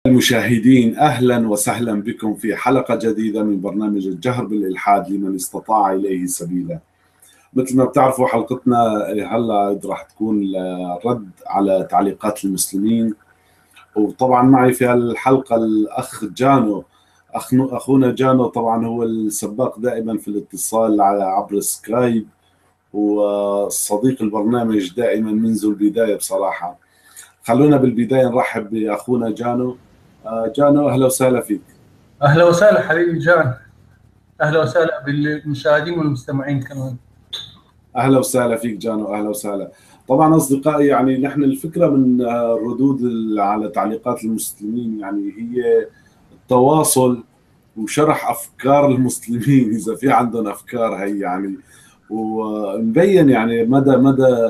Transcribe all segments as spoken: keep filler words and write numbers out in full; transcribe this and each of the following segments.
المشاهدين، أهلا وسهلا بكم في حلقة جديدة من برنامج الجهر بالإلحاد لمن استطاع إليه سبيلا. مثل ما بتعرفوا حلقتنا هلا راح تكون رد على تعليقات المسلمين، وطبعا معي في الحلقة الأخ جانو. أخونا جانو طبعا هو السباق دائما في الاتصال عبر سكايب، وصديق البرنامج دائما منذ البداية بصراحة. خلونا بالبداية نرحب بأخونا جانو. جانو أهلا وسهلا فيك. أهلا وسهلا حبيبي جان، أهلا وسهلا بالمشاهدين والمستمعين كمان. أهلا وسهلا فيك جانو، أهلا وسهلا. طبعا أصدقائي، يعني نحن الفكرة من الردود على تعليقات المسلمين يعني هي التواصل وشرح أفكار المسلمين إذا في عندهم أفكار هي يعني، ونبين يعني مدى مدى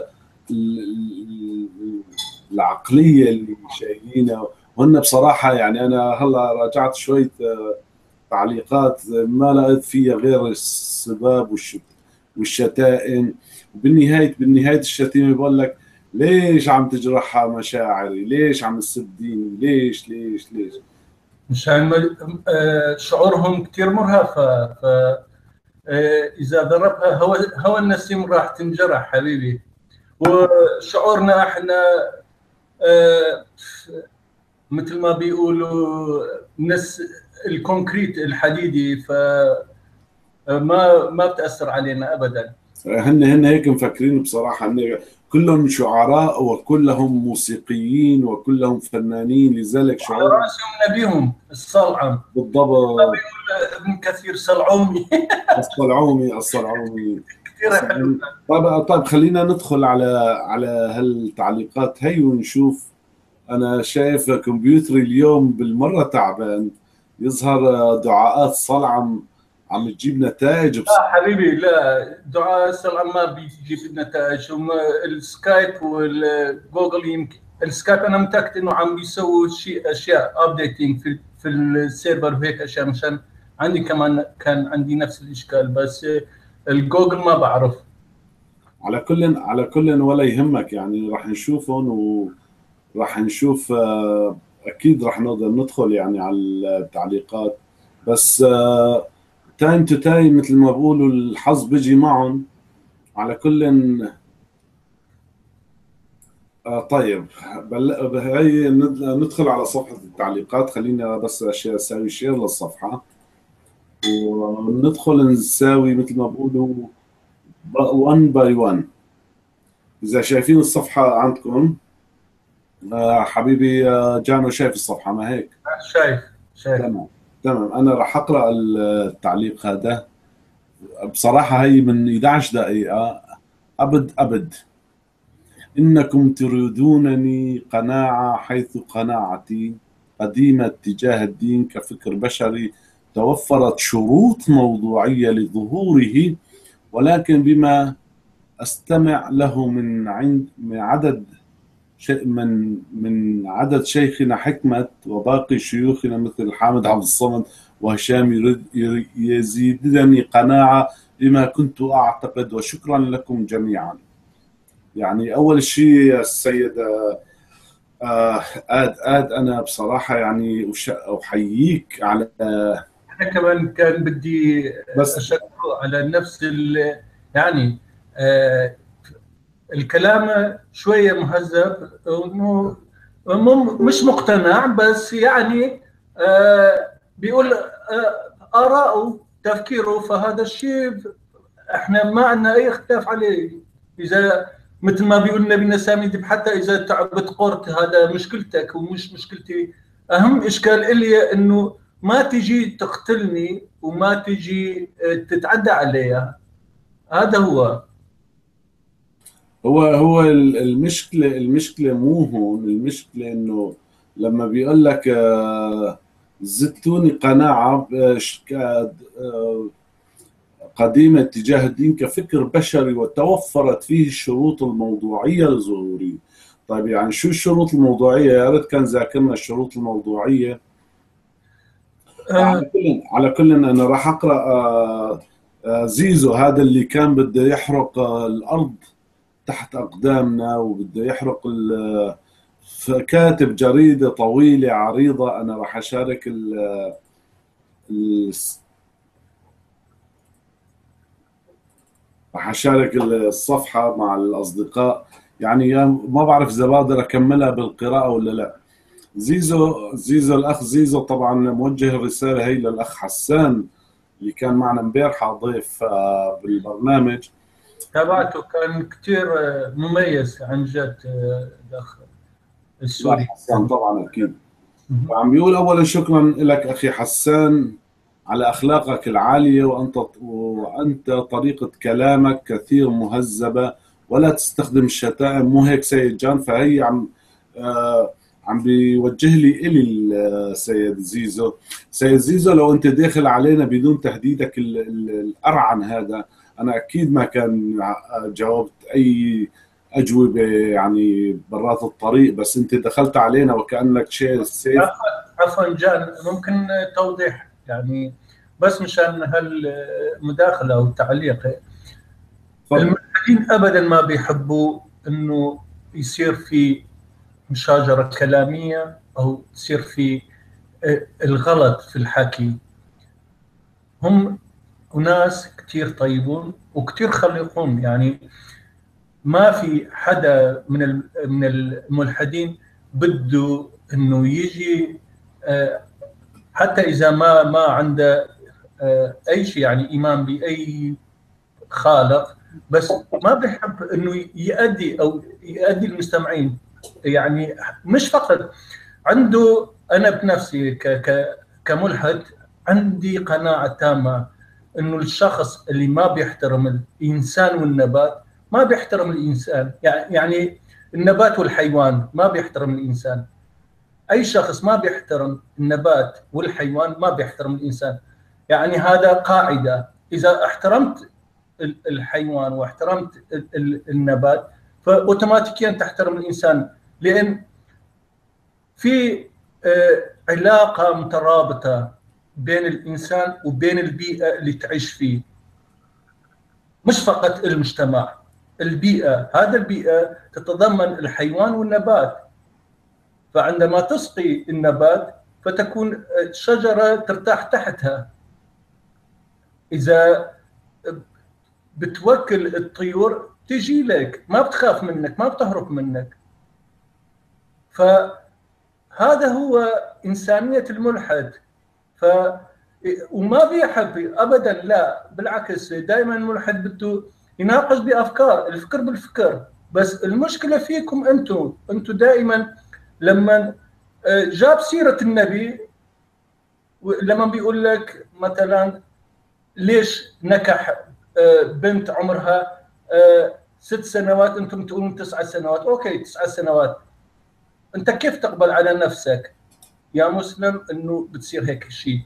العقلية اللي شايلينها. وهن بصراحة يعني أنا هلا راجعت شوية تعليقات ما لقيت فيها غير السباب والشتائم، وبالنهاية بالنهاية الشتيمة بقول لك ليش عم تجرح مشاعري؟ ليش عم تسبيني؟ ليش ليش ليش؟ مشان شعورهم كثير مرهف، ف إذا ضربها هو هو النسيم راح تنجرح حبيبي. وشعورنا احنا مثل ما بيقولوا نس الكونكريت الحديدي، ف ما ما بتأثر علينا ابدا. هن هن هيك مفكرين بصراحه، هن كلهم شعراء وكلهم موسيقيين وكلهم فنانين، لذلك على شعور راسهم نبيهم الصلعم بالضبط. ابن كثير صلعومي. الصلعومي الصلعومي كثير حلو. طيب طيب خلينا ندخل على على هالتعليقات هي ونشوف. انا شايف كمبيوتري اليوم بالمره تعبان، يظهر دعاءات صلعم عم تجيب نتائج. لا حبيبي، لا دعاء الصلعم ما بيجيب نتائج. هم السكايب والجوجل، يمكن السكايب انا متاكد انه عم بيسووا شيء اشياء ابديتنج في في السيرفر وهيك اشياء، مشان عندي كمان كان عندي نفس الاشكال، بس الجوجل ما بعرف. على كل على كل ولا يهمك، يعني راح نشوفهم وراح نشوف. اكيد راح نقدر ندخل يعني على التعليقات، بس تايم تو تايم مثل ما بقولوا الحظ بيجي معهم. على كل طيب بل... هي ندخل على صفحة التعليقات. خلينا بس اسوي شير للصفحة وندخل نساوي مثل ما بقولوا one by one. إذا شايفين الصفحة عندكم آه حبيبي جانو، شايف الصفحة ما هيك؟ شايف شايف تمام تمام. أنا راح أقرأ التعليق هذا. بصراحة هي من إحدى عشرة دقيقة. أبد أبد إنكم تريدونني قناعة، حيث قناعتي قديمة تجاه الدين كفكر بشري توفرت شروط موضوعية لظهوره، ولكن بما أستمع له من عند من عدد من من عدد شيخنا حكمة وباقي شيوخنا مثل حامد عبد الصمد وهشام يزيدني قناعة بما كنت أعتقد، وشكرا لكم جميعا. يعني أول شيء السيدة آه آد آد أنا بصراحة يعني أحييك على آه أنا كمان كان بدي بس أشكره على نفس يعني آه الكلام شوية مهذب، انه مش مقتنع، بس يعني آه بيقول آه آراءه تفكيره، فهذا الشيء احنا ما عندنا اي اختلاف عليه. اذا مثل ما بيقول نبينا سامي، حتى اذا تعبت قرت هذا مشكلتك ومش مشكلتي. اهم اشكال الي انه ما تجي تقتلني وما تجي تتعدى عليها. هذا هو هو هو المشكلة المشكلة مو هون. المشكلة انه لما بيقول لك آه زدتوني قناعة آه قديمة تجاه الدين كفكر بشري وتوفرت فيه الشروط الموضوعية لظهوره. طيب يعني شو الشروط الموضوعية؟ يا ريت كان ذاكرنا الشروط الموضوعية. آه. على كل على كل انا راح اقرا آه آه زيزو هذا اللي كان بده يحرق آه الارض تحت اقدامنا، وبده يحرق فكاتب جريدة طويلة عريضة. أنا راح أشارك ال ال راح أشارك الصفحة مع الأصدقاء، يعني ما بعرف إذا بقدر أكملها بالقراءة ولا لا. زيزو زيزو الأخ زيزو طبعا موجه الرسالة هي للأخ حسان اللي كان معنا امبارحة ضيف بالبرنامج تابعته، كان كثير مميز عن جد الأخ السوري حسان طبعا أكيد. وعم بيقول أولا شكرا لك أخي حسان على أخلاقك العالية، وأنت وأنت طريقة كلامك كثير مهذبة ولا تستخدم الشتائم، مو هيك سيد جان؟ فهي عم آه عم بيوجه لي إلي السيد زيزو. سيد زيزو لو أنت داخل علينا بدون تهديدك الأرعن هذا، أنا أكيد ما كان جاوبت أي أجوبة يعني برات الطريق، بس أنت دخلت علينا وكأنك شيء سيف. عفوا جان، ممكن توضيح يعني بس مشان هالمداخلة أو التعليق. الملحدين أبدا ما بيحبوا إنه يصير في مشاجرة كلامية أو يصير في الغلط في الحكي. هم ناس كتير طيبون وكتير خليقون، يعني ما في حدا من من الملحدين بده انه يجي حتى اذا ما ما عنده اي شيء، يعني ايمان باي خالق، بس ما بيحب انه يؤدي او يؤدي المستمعين. يعني مش فقط عنده، انا بنفسي كملحد عندي قناعه تامه انه الشخص اللي ما بيحترم الانسان والنبات ما بيحترم الانسان، يعني النبات والحيوان ما بيحترم الانسان. اي شخص ما بيحترم النبات والحيوان ما بيحترم الانسان. يعني هذا قاعده، اذا احترمت الحيوان واحترمت النبات فاوتوماتيكيا تحترم الانسان، لان في علاقه مترابطه بين الانسان وبين البيئه اللي تعيش فيه، مش فقط المجتمع، البيئه. هذا البيئه تتضمن الحيوان والنبات، فعندما تسقي النبات فتكون الشجره ترتاح تحتها. اذا بتوكل الطيور تجي لك، ما بتخاف منك، ما بتهرب منك. فهذا هو إنسانية الملحد. ف وما بيحب ابدا، لا بالعكس، دائما الملحد بده يناقش بافكار، الفكر بالفكر. بس المشكله فيكم انتم، انتم دائما لما جاب سيره النبي، لما بيقول لك مثلا ليش نكح بنت عمرها ست سنوات انتم تقولون تسع سنوات، اوكي تسع سنوات، انت كيف تقبل على نفسك يا مسلم انه بتصير هيك شيء؟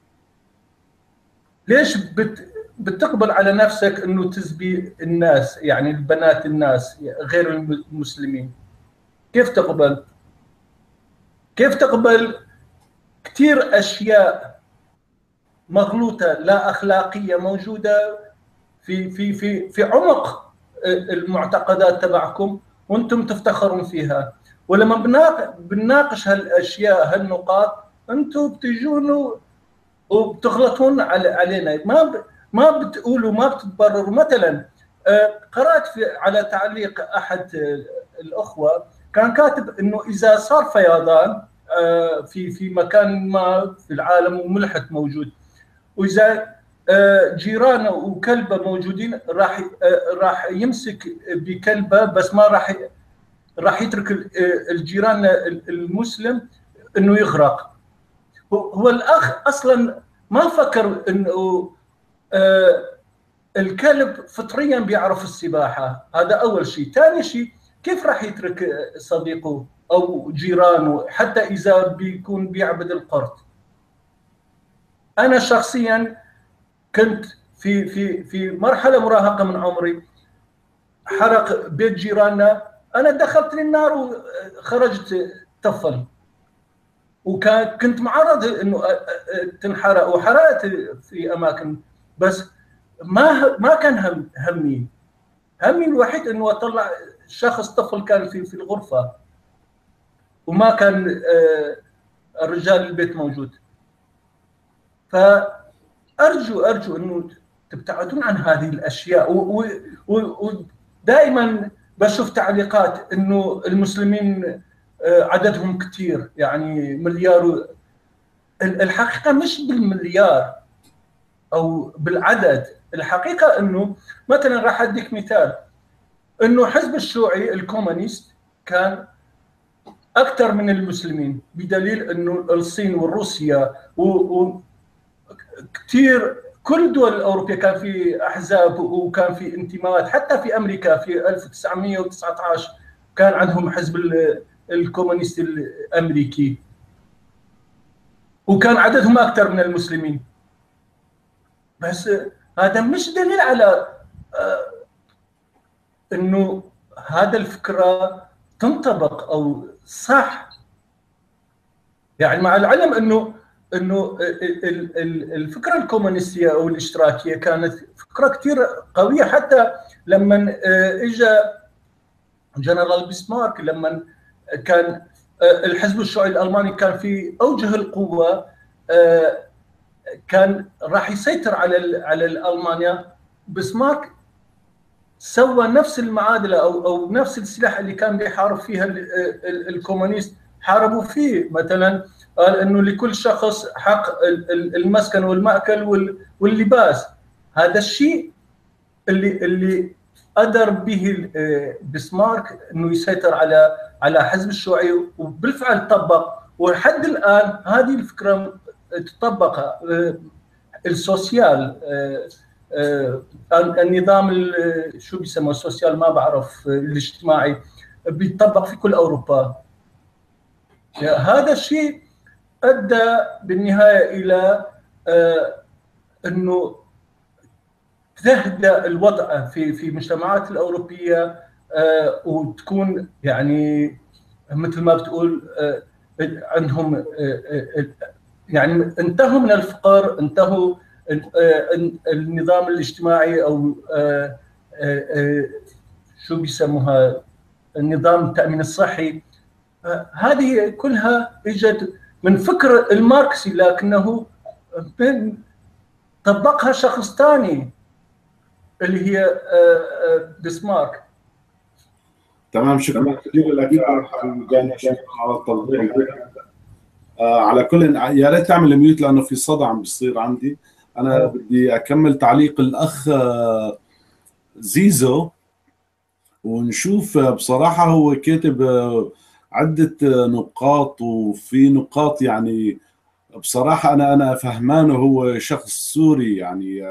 ليش بت بتقبل على نفسك انه تزبي الناس، يعني البنات الناس غير المسلمين؟ كيف تقبل؟ كيف تقبل كثير اشياء مغلوطه لا اخلاقيه موجوده في في في في عمق المعتقدات تبعكم وانتم تفتخرون فيها، ولما بنناقش هالاشياء هالنقاط انتم بتجون وبتغلطون علينا، ما ب... ما بتقولوا، ما بتتبرروا. مثلا قرات في على تعليق احد الاخوه كان كاتب انه اذا صار فيضان في في مكان ما في العالم وملحد موجود، واذا جيرانه وكلبه موجودين، راح راح يمسك بكلبه، بس ما راح راح يترك الجيران المسلم انه يغرق. هو الاخ اصلا ما فكر انه آه الكلب فطريا بيعرف السباحه، هذا اول شيء. ثاني شيء، كيف راح يترك صديقه او جيرانه حتى اذا بيكون بيعبد القرد؟ انا شخصيا كنت في في في مرحله مراهقه من عمري، حرق بيت جيراننا، انا دخلت للنار وخرجت طفل، وكان كنت معرض انه تنحرق وحرقت في اماكن، بس ما ما كان هم همي همي الوحيد انه اطلع شخص طفل كان في في الغرفه. وما كان الرجال البيت موجود. فأرجو أرجو أنه تبتعدون عن هذه الأشياء. ودائما بشوف تعليقات أنه المسلمين عددهم كثير، يعني مليار. الحقيقة مش بالمليار أو بالعدد، الحقيقة أنه مثلا راح أديك مثال، أنه حزب الشيوعي الكومونيست كان أكثر من المسلمين، بدليل أنه الصين والروسيا وكثير كل الدول الأوروبية كان في أحزاب وكان في انتماءات. حتى في أمريكا في ألف وتسعمئة وتسعة عشر كان عندهم حزب الكومونيست الأمريكي، وكان عددهم أكثر من المسلمين. بس هذا مش دليل على أنه هذا الفكرة تنطبق أو صح. يعني مع العلم أنه أنه الفكرة الكومونستية أو الاشتراكية كانت فكرة كثير قوية. حتى لما إجا جنرال بيسمارك، لما كان الحزب الشيوعي الألماني كان في أوجه القوة، كان راح يسيطر على على ألمانيا، بيسمارك سوى نفس المعادلة أو أو نفس السلاح اللي كان بيحارب فيها الكومونيست حاربوا فيه. مثلا قال إنه لكل شخص حق المسكن والمأكل واللباس. هذا الشيء اللي اللي قدر به بيسمارك إنه يسيطر على على حزب الشيوعي، وبالفعل طبق. ولحد الآن هذه الفكرة تطبق. السوسيال، النظام شو بيسموه السوسيال، ما بعرف، الاجتماعي، بيطبق في كل أوروبا. هذا الشيء أدى بالنهاية إلى أنه تهدأ الوضع في في المجتمعات الأوروبية، وتكون يعني مثل ما بتقول عندهم يعني انتهوا من الفقر، انتهوا النظام الاجتماعي أو شو بيسموها النظام التأمين الصحي. هذه كلها اجت من فكر الماركسي، لكنه طبقها شخص ثاني اللي هي بيسمارك. تمام، شكرا كثير لك حبيبي جاني، شكرا على التوضيح. آه على كل، يا ريت تعمل ميوت لانه في صدى عم بيصير عندي. انا بدي اكمل تعليق الاخ زيزو، ونشوف بصراحه هو كاتب عده نقاط، وفي نقاط يعني بصراحه انا انا فهمانه هو شخص سوري يعني،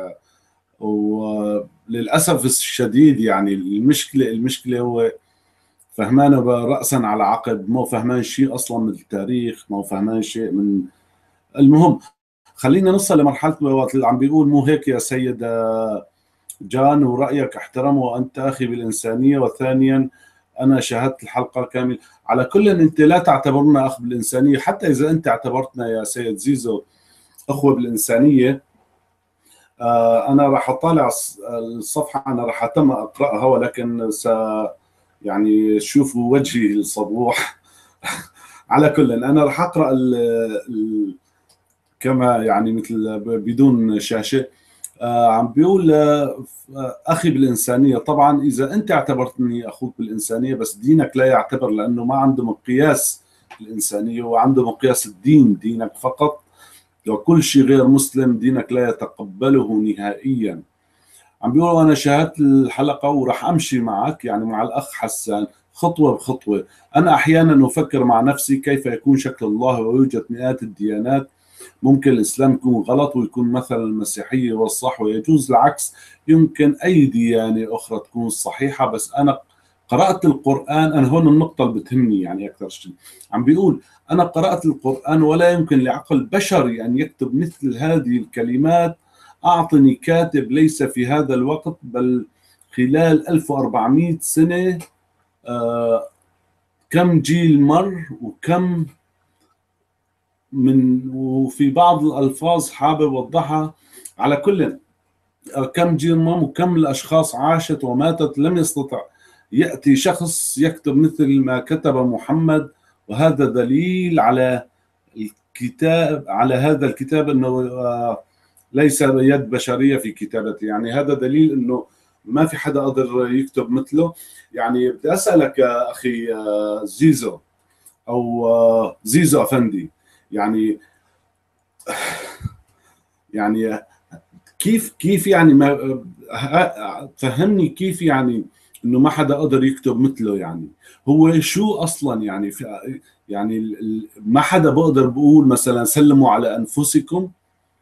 وللاسف الشديد يعني المشكله المشكله هو فهمانه رأسا على عقب، مو فهمان شيء اصلا من التاريخ، مو فهمان شيء من. المهم خلينا نوصل لمرحله وقت اللي عم بيقول مو هيك يا سيد جان، ورأيك احترمه وانت اخي بالانسانيه، وثانيا انا شاهدت الحلقه كامل. على كل انت لا تعتبرنا اخ بالانسانيه، حتى اذا انت اعتبرتنا يا سيد زيزو اخوه بالانسانيه. آه انا راح اطالع الصفحه، انا راح اتم اقراها، ولكن س يعني شوفوا وجهي الصبوح. على كل انا راح اقرا ال ال كما يعني مثل بدون شاشه. آه عم بيقول آه اخي بالانسانيه. طبعا اذا انت اعتبرتني اخوك بالانسانيه، بس دينك لا يعتبر، لانه ما عنده مقياس الانسانيه، وعنده مقياس الدين، دينك فقط، وكل شيء غير مسلم دينك لا يتقبله نهائيا. عم بيقولوا أنا شاهدت الحلقة وراح أمشي معك، يعني مع الأخ حسان خطوة بخطوة. أنا أحيانا أفكر مع نفسي كيف يكون شكل الله ويوجد مئات الديانات، ممكن الإسلام يكون غلط ويكون مثلا المسيحية والصح، ويجوز العكس، يمكن أي ديانة أخرى تكون صحيحة. بس أنا قرأت القرآن، أنا هون النقطة اللي بتهمني يعني أكثر شيء. عم بيقول أنا قرأت القرآن ولا يمكن لعقل بشري أن يكتب مثل هذه الكلمات. أعطني كاتب ليس في هذا الوقت بل خلال ألف وأربعمئة سنة، آه كم جيل مر وكم من، وفي بعض الألفاظ حابب أوضحها. على كل كم جيل مر وكم الأشخاص عاشت وماتت، لم يستطع يأتي شخص يكتب مثل ما كتب محمد وهذا دليل على الكتاب، على هذا الكتاب أنه ليس يد بشرية في كتابته. يعني هذا دليل أنه ما في حدا قدر يكتب مثله. يعني بدي أسألك يا أخي زيزو أو زيزو أفندي، يعني يعني كيف كيف يعني ما فهمني كيف يعني انه ما حدا قدر يكتب مثله؟ يعني هو شو اصلا يعني يعني ما حدا بقدر بقول مثلا سلموا على انفسكم،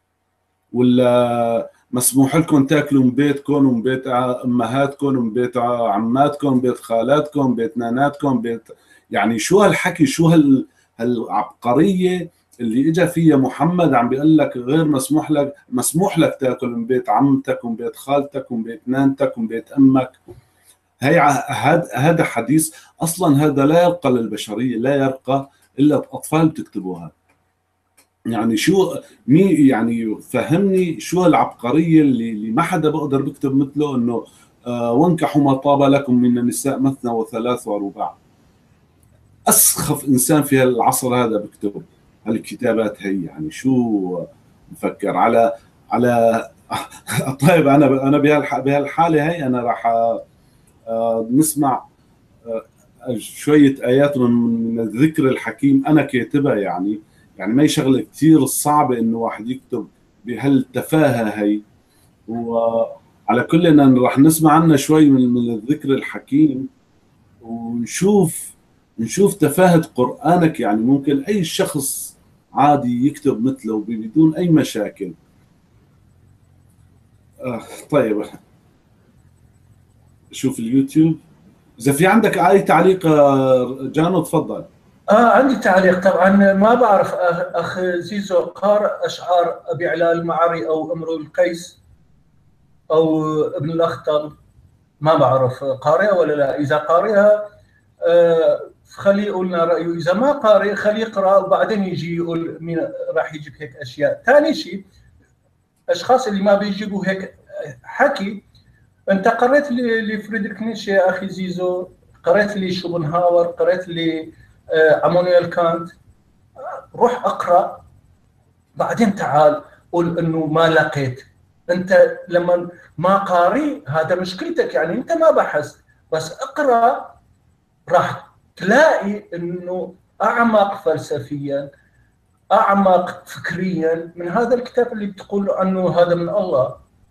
ولا مسموح لكم تاكلوا من بيتكم ومن بيت امهاتكم ومن بيت عماتكم ومن بيت خالاتكم ومن بيت ناناتكم بيت، يعني شو هالحكي؟ شو هال هالعبقريه اللي اجى فيها محمد عم بيقول لك غير مسموح لك، مسموح لك تاكل من بيت عمتك ومن بيت خالتك ومن بيت نانتك ومن بيت امك؟ هي هذا هذا حديث اصلا هذا لا يرقى للبشريه، لا يرقى الا الاطفال بتكتبوها. يعني شو مي يعني فهمني شو العبقريه اللي, اللي ما حدا بقدر بيكتب مثله، انه آه وانكحوا ما طاب لكم من النساء مثنى وثلاث ورباع. اسخف انسان في العصر هذا بكتب هالكتابات هي، يعني شو بفكر على على طيب انا انا بهالحاله هي انا راح نسمع شويه ايات من الذكر الحكيم انا كاتبها. يعني يعني ما هي شغله كثير صعبه انه واحد يكتب بهالتفاهه هي. وعلى كل ان راح نسمع عنها شوي من من الذكر الحكيم، ونشوف نشوف تفاهة قرآنك. يعني ممكن أي شخص عادي يكتب مثله بدون أي مشاكل. آه طيب شوف اليوتيوب. إذا في عندك أي تعليق جانو تفضل. آه عندي تعليق طبعا. ما بعرف أخ زيزو قارئ أشعار أبي علاء المعري أو امرؤ القيس أو ابن الأخطل؟ ما بعرف قارئها ولا لا. إذا قارئها آه خليه يقول لنا رأيه، إذا ما قارئ خليه يقرأ وبعدين يجي يقول مين راح يجيب هيك أشياء. ثاني شيء، أشخاص اللي ما بيجيبوا هيك حكي. أنت قرأت لي لفريدريك نيتشه يا أخي زيزو، قرأت لي شوبنهاور، قرأت لي آه امانويل كانت. روح اقرا بعدين تعال قول انه ما لقيت. انت لما ما قاري هذا مشكلتك، يعني انت ما بحثت. بس اقرا راح تلاقي انه اعمق فلسفيا، اعمق فكريا من هذا الكتاب اللي بتقول انه هذا من الله.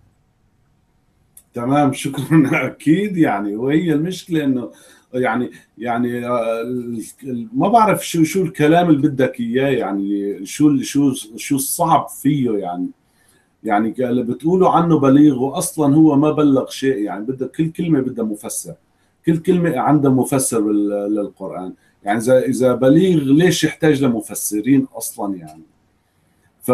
تمام شكرا. اكيد يعني، وهي المشكله انه يعني يعني ما بعرف شو شو الكلام اللي بدك اياه، يعني شو شو شو الصعب فيه. يعني يعني اللي بتقولوا عنه بليغ واصلا هو ما بلغ شيء. يعني بدك كل كلمه بدها مفسر، كل كلمه عندها مفسر للقران. يعني اذا اذا بليغ ليش يحتاج لمفسرين اصلا؟ يعني ف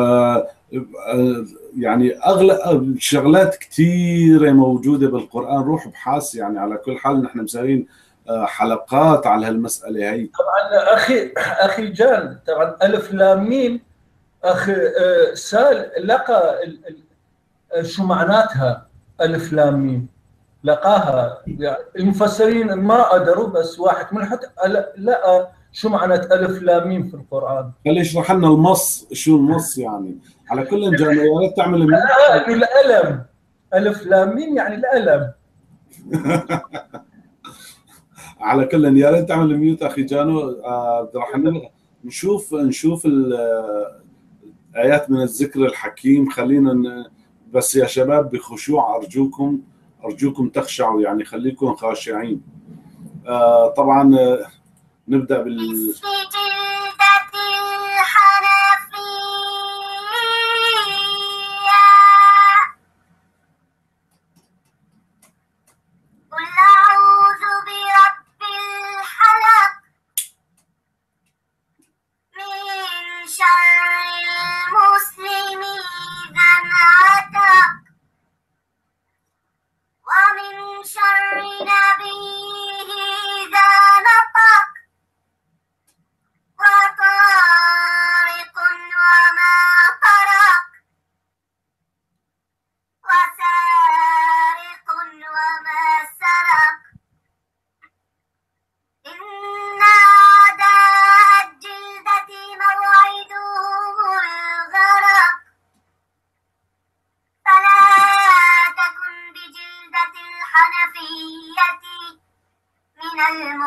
يعني اغلب شغلات كثيره موجوده بالقران، روح ابحث. يعني على كل حال نحن مسوين حلقات على هالمساله هي. طبعا اخي اخي جان، طبعا الف لام ميم. اخي سال لقى شو معناتها الف لام ميم، لقاها. يعني المفسرين ما قدروا، بس واحد ملحد لقى شو معنات الف لام ميم في القران. خلي يشرح لنا المص، شو المص يعني. على كل جانا يا ريت تعمل ميوت. آه الالم، الف لام ميم يعني الالم. على كل يا ريت تعمل ميوت اخي جانو. آه راح نشوف نشوف الايات من الذكر الحكيم. خلينا بس يا شباب بخشوع، ارجوكم ارجوكم تخشعوا، يعني خليكم خاشعين. آه طبعا آه نبدا بال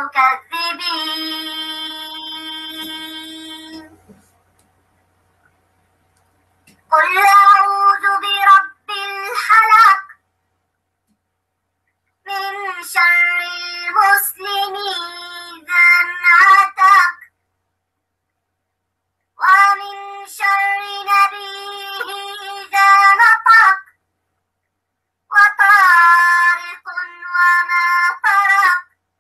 المكذبين قل أعوذ برب الفلق من شر المسلم إذا انعتق ومن شر نبيه إذا نطق وطارق وما طرق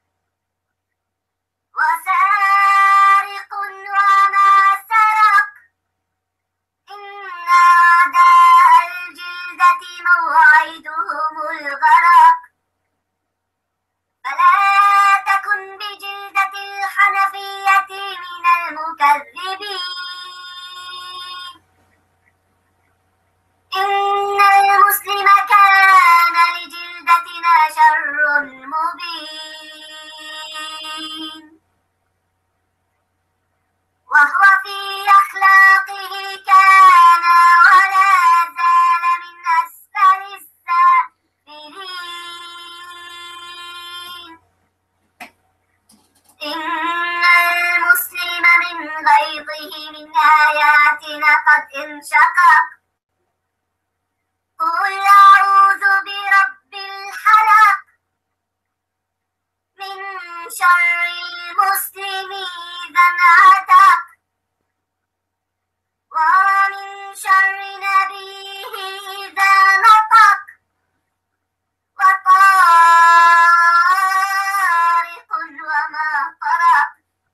وسارق وما سرق إن أعداء الجلدة موعدهم الغرق فلا تكن بجلدة الحنفية من المكذبين إن المسلم كان لجلدتنا شر مبين وهو في أخلاقه كان ولا زال من أسفل السافلين إن المسلم من غيظه من آياتنا قد انشقق قل أعوذ برب الفلق من شر المسلم إذا انعتق ومن شر نبيه إذا نطق وطارق وما طرق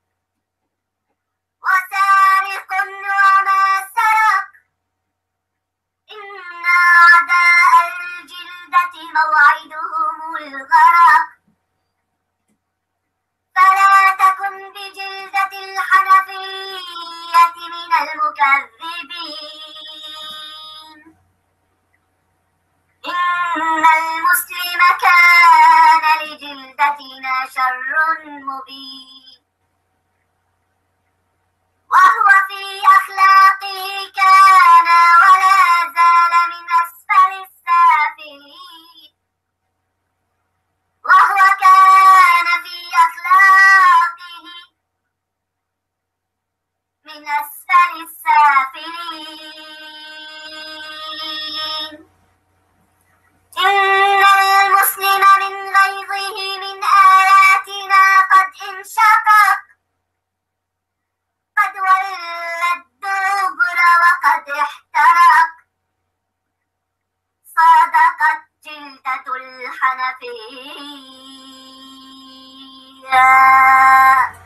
وسارق وما سرق إن أعداء الجلدة موعدهم الغرق فلا تكن بجلدة الحنفية من المكذبين إن المسلم كان لجلدتنا شر مبين وهو في أخلاقه كان ولا زال من أسفل السافلين وهو كان في أخلاقه من أسفل السافلين إن المسلم من غيظه من آياتنا قد انشقق قد ولى الدبر وقد احترق صدقت جلدة الحنفية.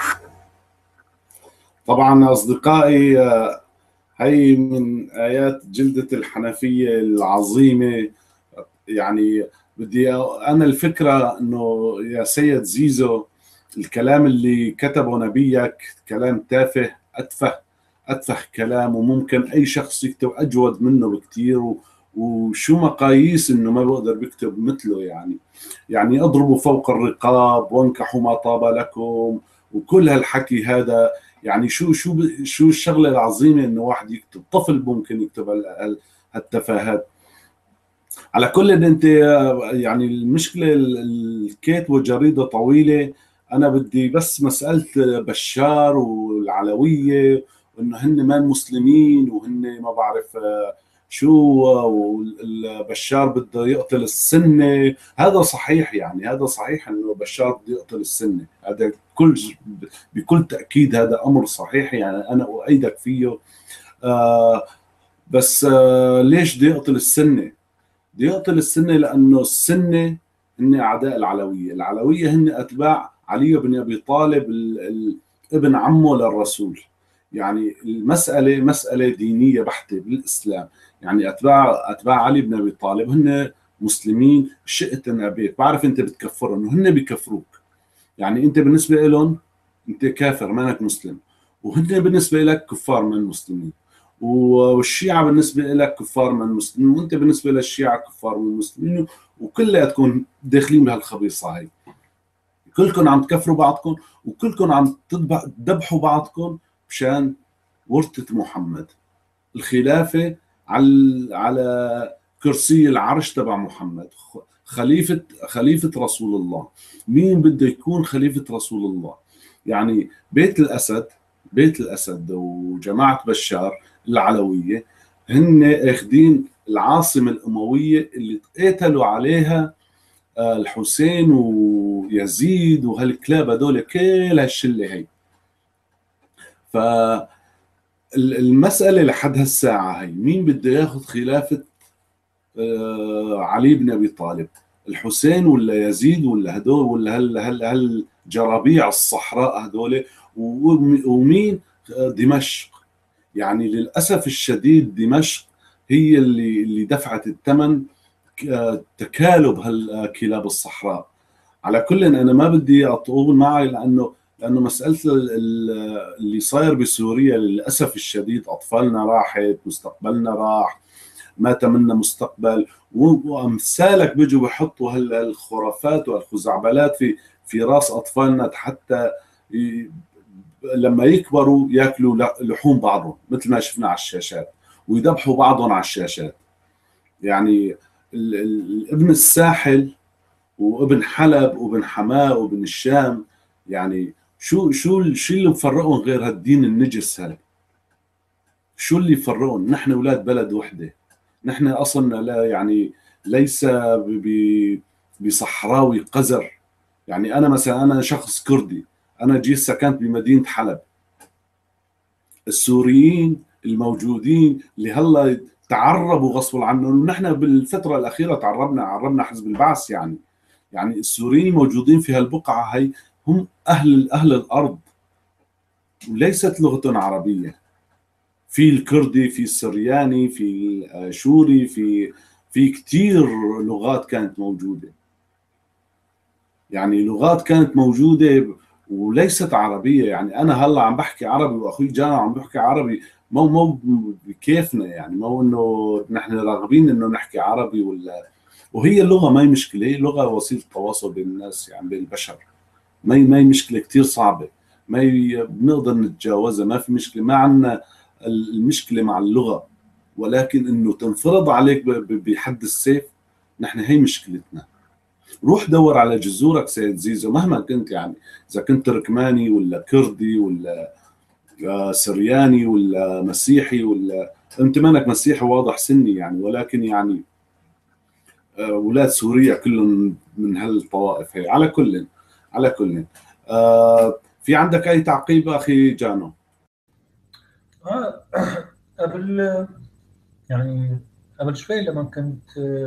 طبعا أصدقائي، هي من آيات جلدة الحنفية العظيمة. يعني بدي أنا الفكرة أنه يا سيد زيزو، الكلام اللي كتبه نبيك كلام تافه، أتفه أتفه كلام، وممكن أي شخص يكتب أجود منه بكتير، وشو مقاييس إنه ما بقدر بيكتب مثله. يعني يعني اضربوا فوق الرقاب وانكحوا ما طاب لكم وكل هالحكي هذا. يعني شو شو شو الشغلة العظيمة إنه واحد يكتب، طفل ممكن يكتب هالتفاهات. على كل إن أنت يعني المشكلة الكاتبة جريدة طويلة. أنا بدي بس مسألة بشار والعلوية وإنه هن ما مسلمين وهن ما بعرف شو، وبشار بده يقتل السنة. هذا صحيح، يعني هذا صحيح إنه بشار بده يقتل السنة، هذا كل بكل تأكيد هذا أمر صحيح، يعني أنا أؤيدك فيه. آه بس آه ليش بده يقتل السنة؟ بده يقتل السنة لأنه السنة هن أعداء العلوية. العلوية هن أتباع علي بن أبي طالب، ابن عمه للرسول. يعني المسألة مسألة دينية بحتة بالإسلام. يعني أتباع أتباع علي بن أبي طالب هن مسلمين، شئت أم أبيت. بعرف أنت بتكفرهم وهن بيكفروك. يعني أنت بالنسبة لهم أنت كافر، مانك مسلم، وهن بالنسبة لك كفار من المسلمين. والشيعة بالنسبة لك كفار من المسلمين، وأنت بالنسبة للشيعة كفار من المسلمين، وكلها تكون داخلين بهالخبيصة هاي. كلكم عم تكفروا بعضكم، وكلكم عم تذبحوا بعضكم مشان ورثة محمد، الخلافة على على كرسي العرش تبع محمد. خليفة خليفة رسول الله. مين بده يكون خليفة رسول الله؟ يعني بيت الأسد بيت الأسد وجماعة بشار العلوية هن اخذين العاصمة الأموية اللي قتلوا عليها الحسين ويزيد وهالكلاب هذول، كل هالشلة هي. فالمسألة لحد هالساعة هي مين بده ياخذ خلافة علي بن أبي طالب؟ الحسين ولا يزيد ولا هدول ولا هال هال هالجرابيع الصحراء هذول؟ ومين دمشق؟ يعني للأسف الشديد دمشق هي اللي اللي دفعت الثمن تكالب هالكلاب الصحراء. على كل أنا ما بدي أطول معي، لأنه لأنه مسألة اللي صاير بسوريا للأسف الشديد، أطفالنا راحت، مستقبلنا راح، مات منا مستقبل، وأمثالك بيجوا بيحطوا هالخرافات والخزعبلات في في راس أطفالنا حتى لما يكبروا ياكلوا لحوم بعضهم مثل ما شفنا على الشاشات، ويذبحوا بعضهم على الشاشات. يعني ابن الساحل وابن حلب وابن حماة وابن الشام، يعني شو شو شو اللي مفرقهم غير هالدين النجس هذا؟ شو اللي يفرقهم؟ نحن اولاد بلد وحده، نحن اصلنا لا يعني ليس بصحراوي قذر. يعني انا مثلا انا شخص كردي، انا جيت سكنت بمدينه حلب. السوريين الموجودين اللي هلا تعربوا غصب عنهم، ونحن بالفتره الاخيره تعربنا عربنا حزب البعث، يعني يعني السوريين الموجودين في هالبقعه هي هم اهل اهل الارض، وليست لغتهم عربيه. في الكردي، في السرياني، في الاشوري، في في كثير لغات كانت موجوده، يعني لغات كانت موجوده وليست عربيه. يعني انا هلا عم بحكي عربي واخوي جانا عم بحكي عربي، مو مو بكيفنا، يعني مو انه نحن راغبين انه نحكي عربي ولا. وهي اللغه ما هي مشكله، هي لغه وسيله تواصل بين الناس، يعني بين البشر. ما هي ما هي مشكله كثير صعبه، ما هي بنقدر نتجاوزها، ما في مشكله. ما عندنا المشكله مع اللغه، ولكن انه تنفرض عليك بحد السيف، نحن هي مشكلتنا. روح دور على جذورك سيد زيزو مهما كنت، يعني اذا كنت تركماني ولا كردي ولا سرياني ولا مسيحي، ولا انت مانك مسيحي واضح سني يعني، ولكن يعني اولاد سوريا كلهم من هالطوائف هي. على كل على كل في عندك اي تعقيب اخي جانو؟ آه قبل يعني قبل شوي لما كنت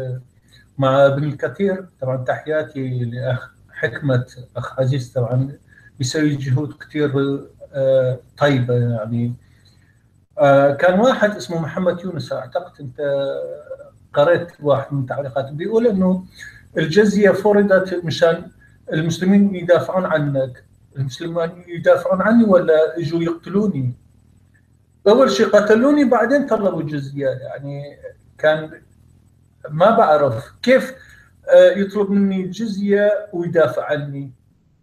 مع ابن الكثير، طبعا تحياتي لاخ حكمة اخ عزيز، طبعا بيسوي جهود كثير طيبة. يعني كان واحد اسمه محمد يونس، اعتقد انت قرأت واحد من تعليقاته، بيقول انه الجزية فرضت مشان المسلمين يدافعون عنك. المسلمين يدافعون عني ولا يجوا يقتلوني؟ اول شيء قتلوني بعدين طلبوا الجزية. يعني كان ما بعرف كيف يطلب مني الجزية ويدافع عني،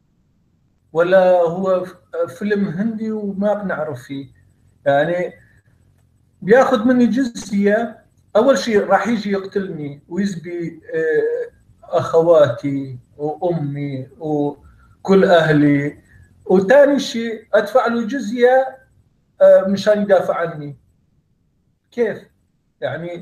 ولا هو فيلم هندي وما بنعرف فيه. يعني بياخذ مني جزية، اول شيء راح يجي يقتلني ويزبي اخواتي وامي وكل اهلي، وثاني شيء ادفع له جزية مشان يدافع عني. كيف يعني؟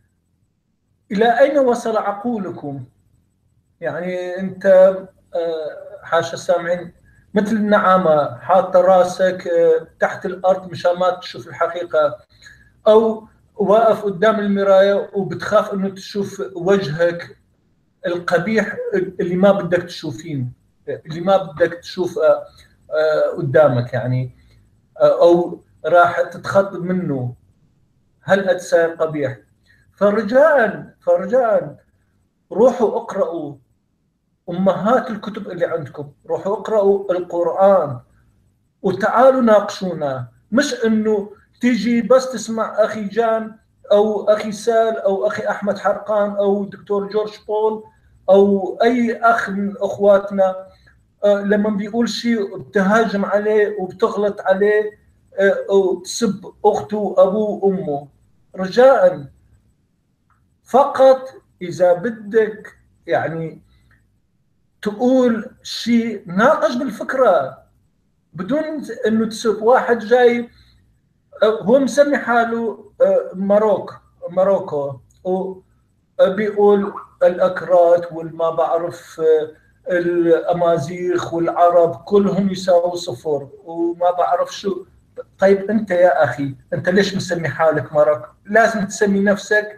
الى اين وصل عقولكم؟ يعني انت حاشا السامعين مثل النعامة حاطة راسك تحت الارض مشان ما تشوف الحقيقة، او واقف قدام المراية وبتخاف انه تشوف وجهك القبيح اللي ما بدك تشوفين، اللي ما بدك تشوف قدامك، يعني او راح تتخطب منه. هل أتساءل قبيح؟ فرجاء فرجاء روحوا اقرأوا أمهات الكتب اللي عندكم، روحوا اقرأوا القرآن وتعالوا ناقشونا. مش انه تيجي بس تسمع اخي جان او اخي سال او اخي احمد حرقان او دكتور جورج بول او اي اخ من اخواتنا لما بيقول شيء بتهاجم عليه وبتغلط عليه وتسب اخته وابوه وامه. رجاء فقط اذا بدك يعني تقول شيء ناقش بالفكره بدون انه تسب واحد جاي هو مسمي حاله ماروك ماروكو وبيقول الاكراد والما بعرف الامازيغ والعرب كلهم يساووا صفر وما بعرف شو. طيب انت يا اخي انت ليش مسمي حالك ماروك؟ لازم تسمي نفسك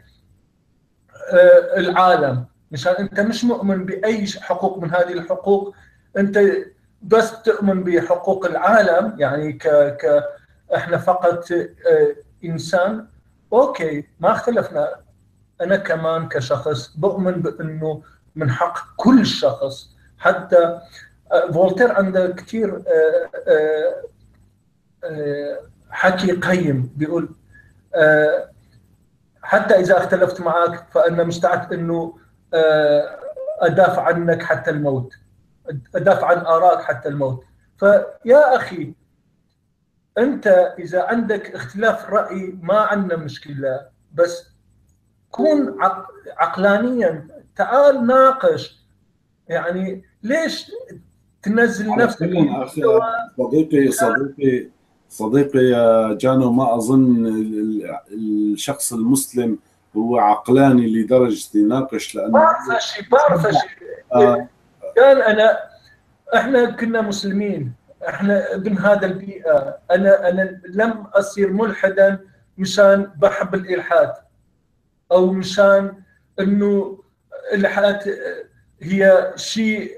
العالم، مشان انت مش مؤمن باي حقوق من هذه الحقوق، انت بس تؤمن بحقوق العالم يعني ك ك احنا فقط انسان. اوكي ما اختلفنا، انا كمان كشخص بؤمن بانه من حق كل شخص. حتى فولتير عنده كثير حكي قيم بيقول حتى اذا اختلفت معك فانا مستعد انه ادافع عنك حتى الموت، ادافع عن ارائك حتى الموت. فيا اخي انت اذا عندك اختلاف راي ما عندنا مشكله، بس كون عقلانيا، تعال ناقش. يعني ليش تنزل نفسك صديقي صديقي صديقي يا جانو، ما اظن الشخص المسلم هو عقلاني لدرجه يناقش، لانه بعرف هالشيء بعرف هالشيء آه. كان انا احنا كنا مسلمين، احنا ابن هذا البيئه. انا انا لم اصير ملحدا مشان بحب الالحاد او مشان انه الالحاد هي شيء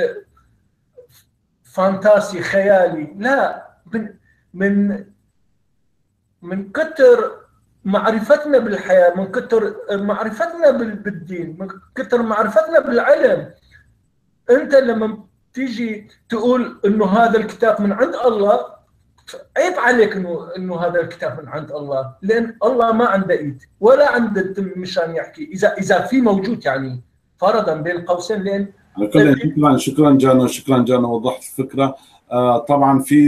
فانتاسي خيالي. لا، من من من كتر معرفتنا بالحياه، من كتر معرفتنا بالدين، من كتر معرفتنا بالعلم، انت لما تيجي تقول انه هذا الكتاب من عند الله، عيب عليك انه انه هذا الكتاب من عند الله، لان الله ما عنده ايد ولا عنده دم مشان يحكي. اذا اذا في موجود يعني فرضا بين قوسين، لان شكرا شكرا جانا شكرا جانا وضحت الفكره. آه طبعا في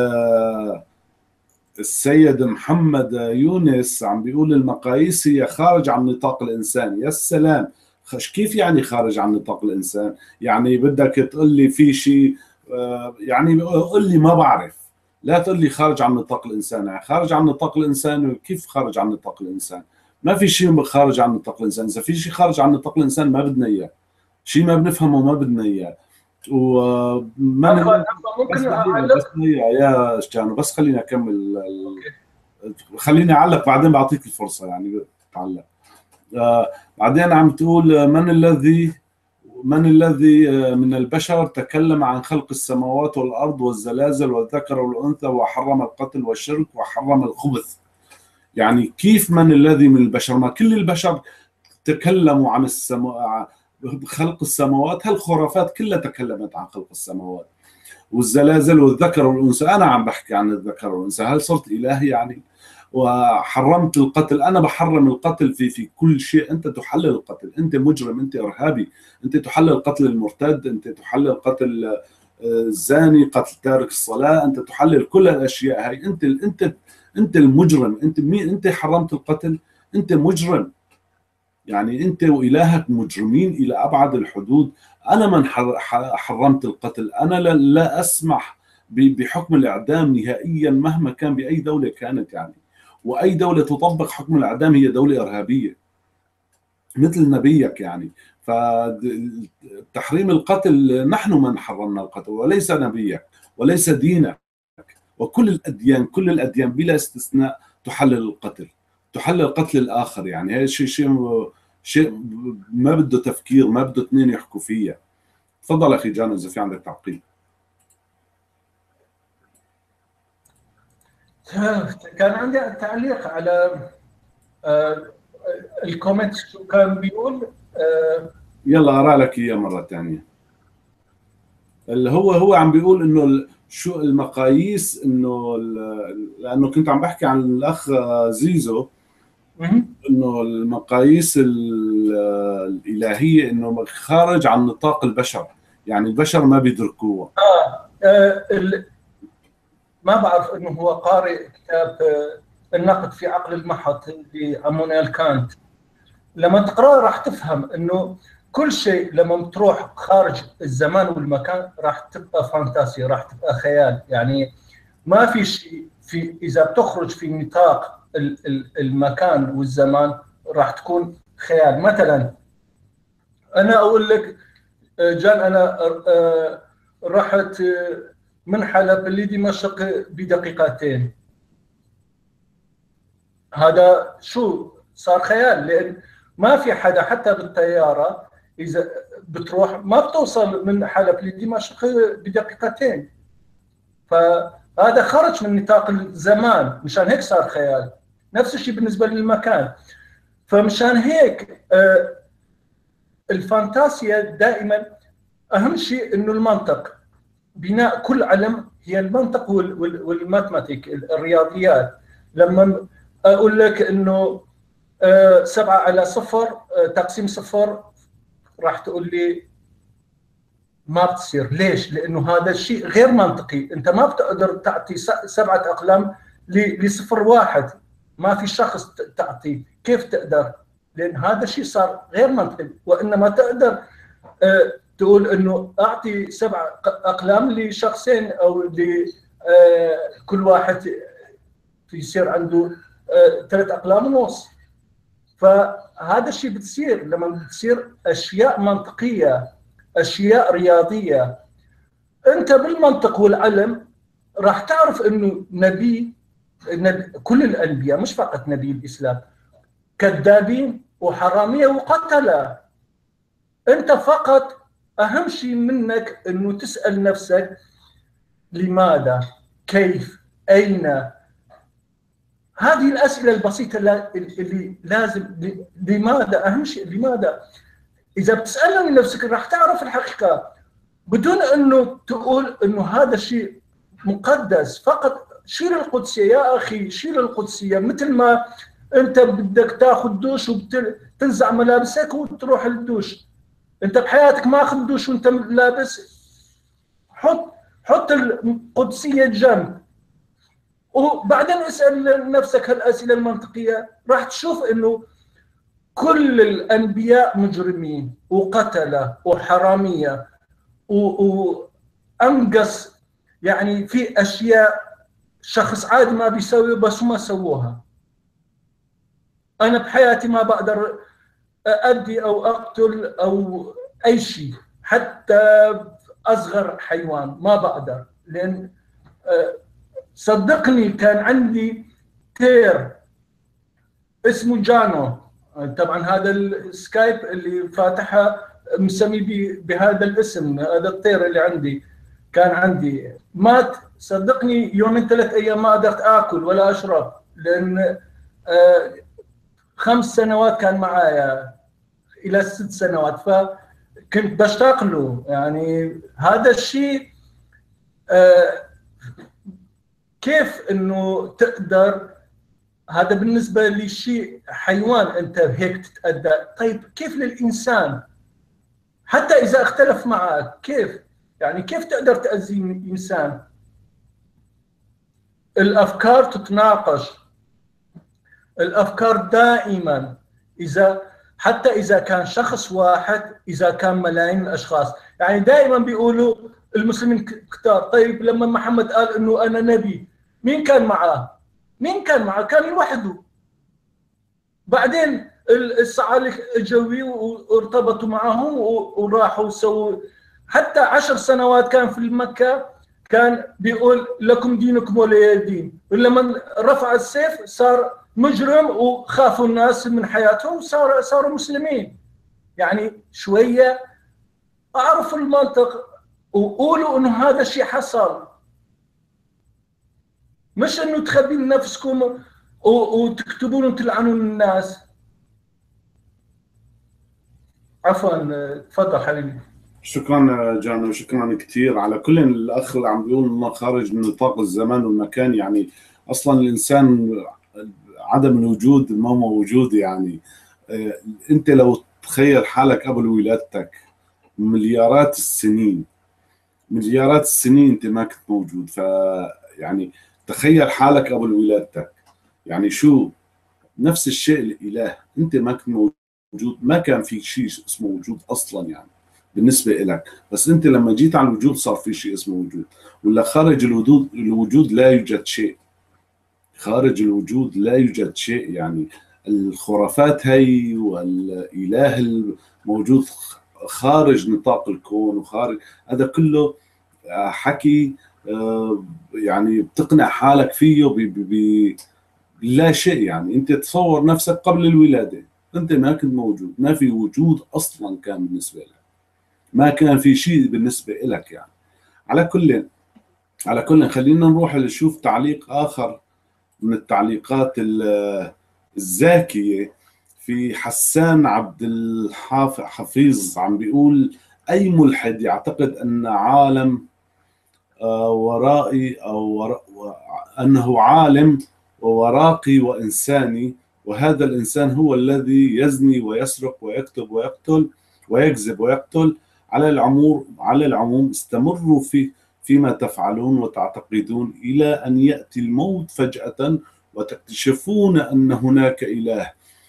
السيد محمد يونس عم بيقول المقاييس هي خارج عن نطاق الانسان. يا سلام، كيف يعني خارج عن نطاق الانسان؟ يعني بدك تقول لي في شيء، يعني قل لي ما بعرف، لا تقول لي خارج عن نطاق الانسان. يعني خارج عن نطاق الانسان، كيف خارج عن نطاق الانسان؟ ما في شيء خارج عن نطاق الانسان. اذا في شيء خارج عن نطاق الانسان ما بدنا اياه، شيء ما بنفهمه ما بدنا اياه. وما ممكن اعلق يا جانو، بس خليني اكمل. خليني اعلق بعدين بعطيك الفرصه يعني تعلق. آه بعدين عم تقول من الذي من الذي من البشر تكلم عن خلق السماوات والارض والزلازل والذكر والانثى وحرم القتل والشرك وحرم الخبث. يعني كيف من الذي من البشر؟ ما كل البشر تكلموا عن السماء، خلق السماوات. هالخرافات كلها تكلمت عن خلق السماوات والزلازل والذكر والانثى. انا عم بحكي عن الذكر والانثى. هل صرت اله يعني؟ وحرمت القتل. انا بحرم القتل في في كل شيء. انت تحلل القتل، انت مجرم، انت ارهابي، انت تحلل قتل المرتد، انت تحلل قتل الزاني، قتل تارك الصلاه، انت تحلل كل الاشياء هاي. انت انت انت المجرم. انت مين؟ انت حرمت القتل، انت مجرم. يعني انت والهك مجرمين الى ابعد الحدود. انا من حرمت القتل. انا لا اسمح بحكم الاعدام نهائيا مهما كان باي دوله كانت يعني. واي دوله تطبق حكم الاعدام هي دوله ارهابيه مثل نبيك يعني. فتحريم القتل نحن من حرمنا القتل وليس نبيك وليس دينك. وكل الاديان كل الاديان بلا استثناء تحلل القتل، تحلل قتل الاخر. يعني هذا شيء شيء شيء ما بده تفكير، ما بده اثنين يحكوا فيها. تفضل اخي جان اذا في عندك تعقيب. كان عندي تعليق على الكومنت شو كان بيقول. يلا اقرا لك اياه مره ثانيه. اللي هو هو عم بيقول انه شو المقاييس، انه لانه كنت عم بحكي عن الاخ زيزو انه المقاييس الالهيه انه خارج عن نطاق البشر، يعني البشر ما بيدركوها. اه, آه ما بعرف انه هو قارئ كتاب النقد في عقل المحض لامونيال كانت. لما تقراه راح تفهم انه كل شيء لما تروح خارج الزمان والمكان راح تبقى فانتاسيا، راح تبقى خيال. يعني ما في شيء في اذا بتخرج في نطاق المكان والزمان راح تكون خيال. مثلا انا اقول لك جان انا رحت من حلب لدمشق بدقيقتين، هذا شو صار خيال، لان ما في حدا حتى بالطياره اذا بتروح ما بتوصل من حلب لدمشق بدقيقتين، فهذا خرج من نطاق الزمان، مشان هيك صار خيال. نفس الشيء بالنسبه للمكان. فمشان هيك الفانتاسيا دائما اهم شيء انه المنطق، بناء كل علم هي المنطق والماثماتيك الرياضيات. لما اقول لك انه سبعة على صفر تقسيم صفر راح تقول لي ما بتصير. ليش؟ لانه هذا الشيء غير منطقي، انت ما بتقدر تعطي سبعة اقلام لصفر واحد، ما في شخص تعطي، كيف تقدر؟ لان هذا الشيء صار غير منطقي. وانما تقدر تقول انه اعطي سبع اقلام لشخصين او لكل واحد يصير عنده ثلاث اقلام ونص. فهذا الشيء بتصير لما بتصير اشياء منطقيه، اشياء رياضيه. انت بالمنطق والعلم راح تعرف انه نبي, نبي كل الانبياء مش فقط نبي الاسلام كذابين وحراميه وقتله. انت فقط اهم شيء منك انه تسال نفسك لماذا، كيف، اين. هذه الاسئله البسيطه اللي لازم. لماذا اهم شيء، لماذا. اذا بتسالها من نفسك راح تعرف الحقيقه بدون انه تقول انه هذا الشيء مقدس. فقط شيل القدسيه يا اخي، شيل القدسيه. مثل ما انت بدك تاخذ دوش وتنزع ملابسك وتروح الدوش، انت بحياتك ما اخذ دوش وانت لابس. حط حط القدسيه جنب وبعدين اسال نفسك هالاسئله المنطقيه، راح تشوف انه كل الانبياء مجرمين وقتله وحراميه وانقص. يعني في اشياء شخص عادي ما بيسوي بس ما سووها. انا بحياتي ما بقدر أدي أو أقتل أو أي شيء، حتى أصغر حيوان ما بقدر. لأن صدقني كان عندي طير اسمه جانو، طبعا هذا السكايب اللي فاتحها مسمي بهذا الاسم، هذا الطير اللي عندي كان عندي مات. صدقني يومين ثلاث أيام ما قدرت آكل ولا أشرب، لأن خمس سنوات كان معايا الى ست سنوات، فكنت بشتاق له. يعني هذا الشيء آه كيف انه تقدر، هذا بالنسبه لشيء حيوان انت هيك تتأدى. طيب كيف للانسان حتى اذا اختلف معك؟ كيف يعني كيف تقدر تأذي انسان؟ الافكار تتناقش، الافكار دائما. اذا حتى اذا كان شخص واحد، اذا كان ملايين الاشخاص. يعني دائما بيقولوا المسلمين كتار. طيب لما محمد قال انه انا نبي، مين كان معاه؟ مين كان معاه؟ كان لوحده. بعدين الصعاليك اجوا وارتبطوا معهم وراحوا سووا. حتى عشر سنوات كان في مكه كان بيقول لكم دينكم ولي دين، ولما رفع السيف صار مجرم وخافوا الناس من حياتهم وصاروا صاروا مسلمين. يعني شويه اعرفوا المنطق وقولوا انه هذا الشيء حصل، مش انه تخبين نفسكم وتكتبون وتلعنون الناس. عفوا تفضل حبيبي. شكرا جانو، شكرا كثير. على كل الاخ اللي عم بيقول انه خارج من نطاق الزمان والمكان، يعني اصلا الانسان عدم الوجود ما هو موجود. يعني انت لو تخيل حالك قبل ولادتك مليارات السنين، مليارات السنين انت ما كنت موجود. ف يعني تخيل حالك قبل ولادتك، يعني شو نفس الشيء الاله، انت ما كنت موجود وجود، ما كان في شيء اسمه وجود اصلا يعني بالنسبه لك، بس انت لما جيت على الوجود صار في شيء اسمه وجود. ولا خارج الوجود الوجود لا يوجد شيء، خارج الوجود لا يوجد شيء. يعني الخرافات هي والاله الموجود خارج نطاق الكون وخارج، هذا كله حكي يعني بتقنع حالك فيه بلا شيء. يعني انت تصور نفسك قبل الولاده انت ما كنت موجود، ما في وجود اصلا كان بالنسبه لك، ما كان في شيء بالنسبه لك يعني. على كل على كل خلينا نروح نشوف تعليق اخر من التعليقات الزاكيه. في حسان عبد الحفيظ عم بيقول: اي ملحد يعتقد ان عالم ورائي او ورا انه عالم ووراقي وانساني، وهذا الانسان هو الذي يزني ويسرق ويكتب ويقتل ويكذب ويقتل. على العموم على العموم استمروا في فيما تفعلون وتعتقدون الى ان ياتي الموت فجأة وتكتشفون ان هناك اله،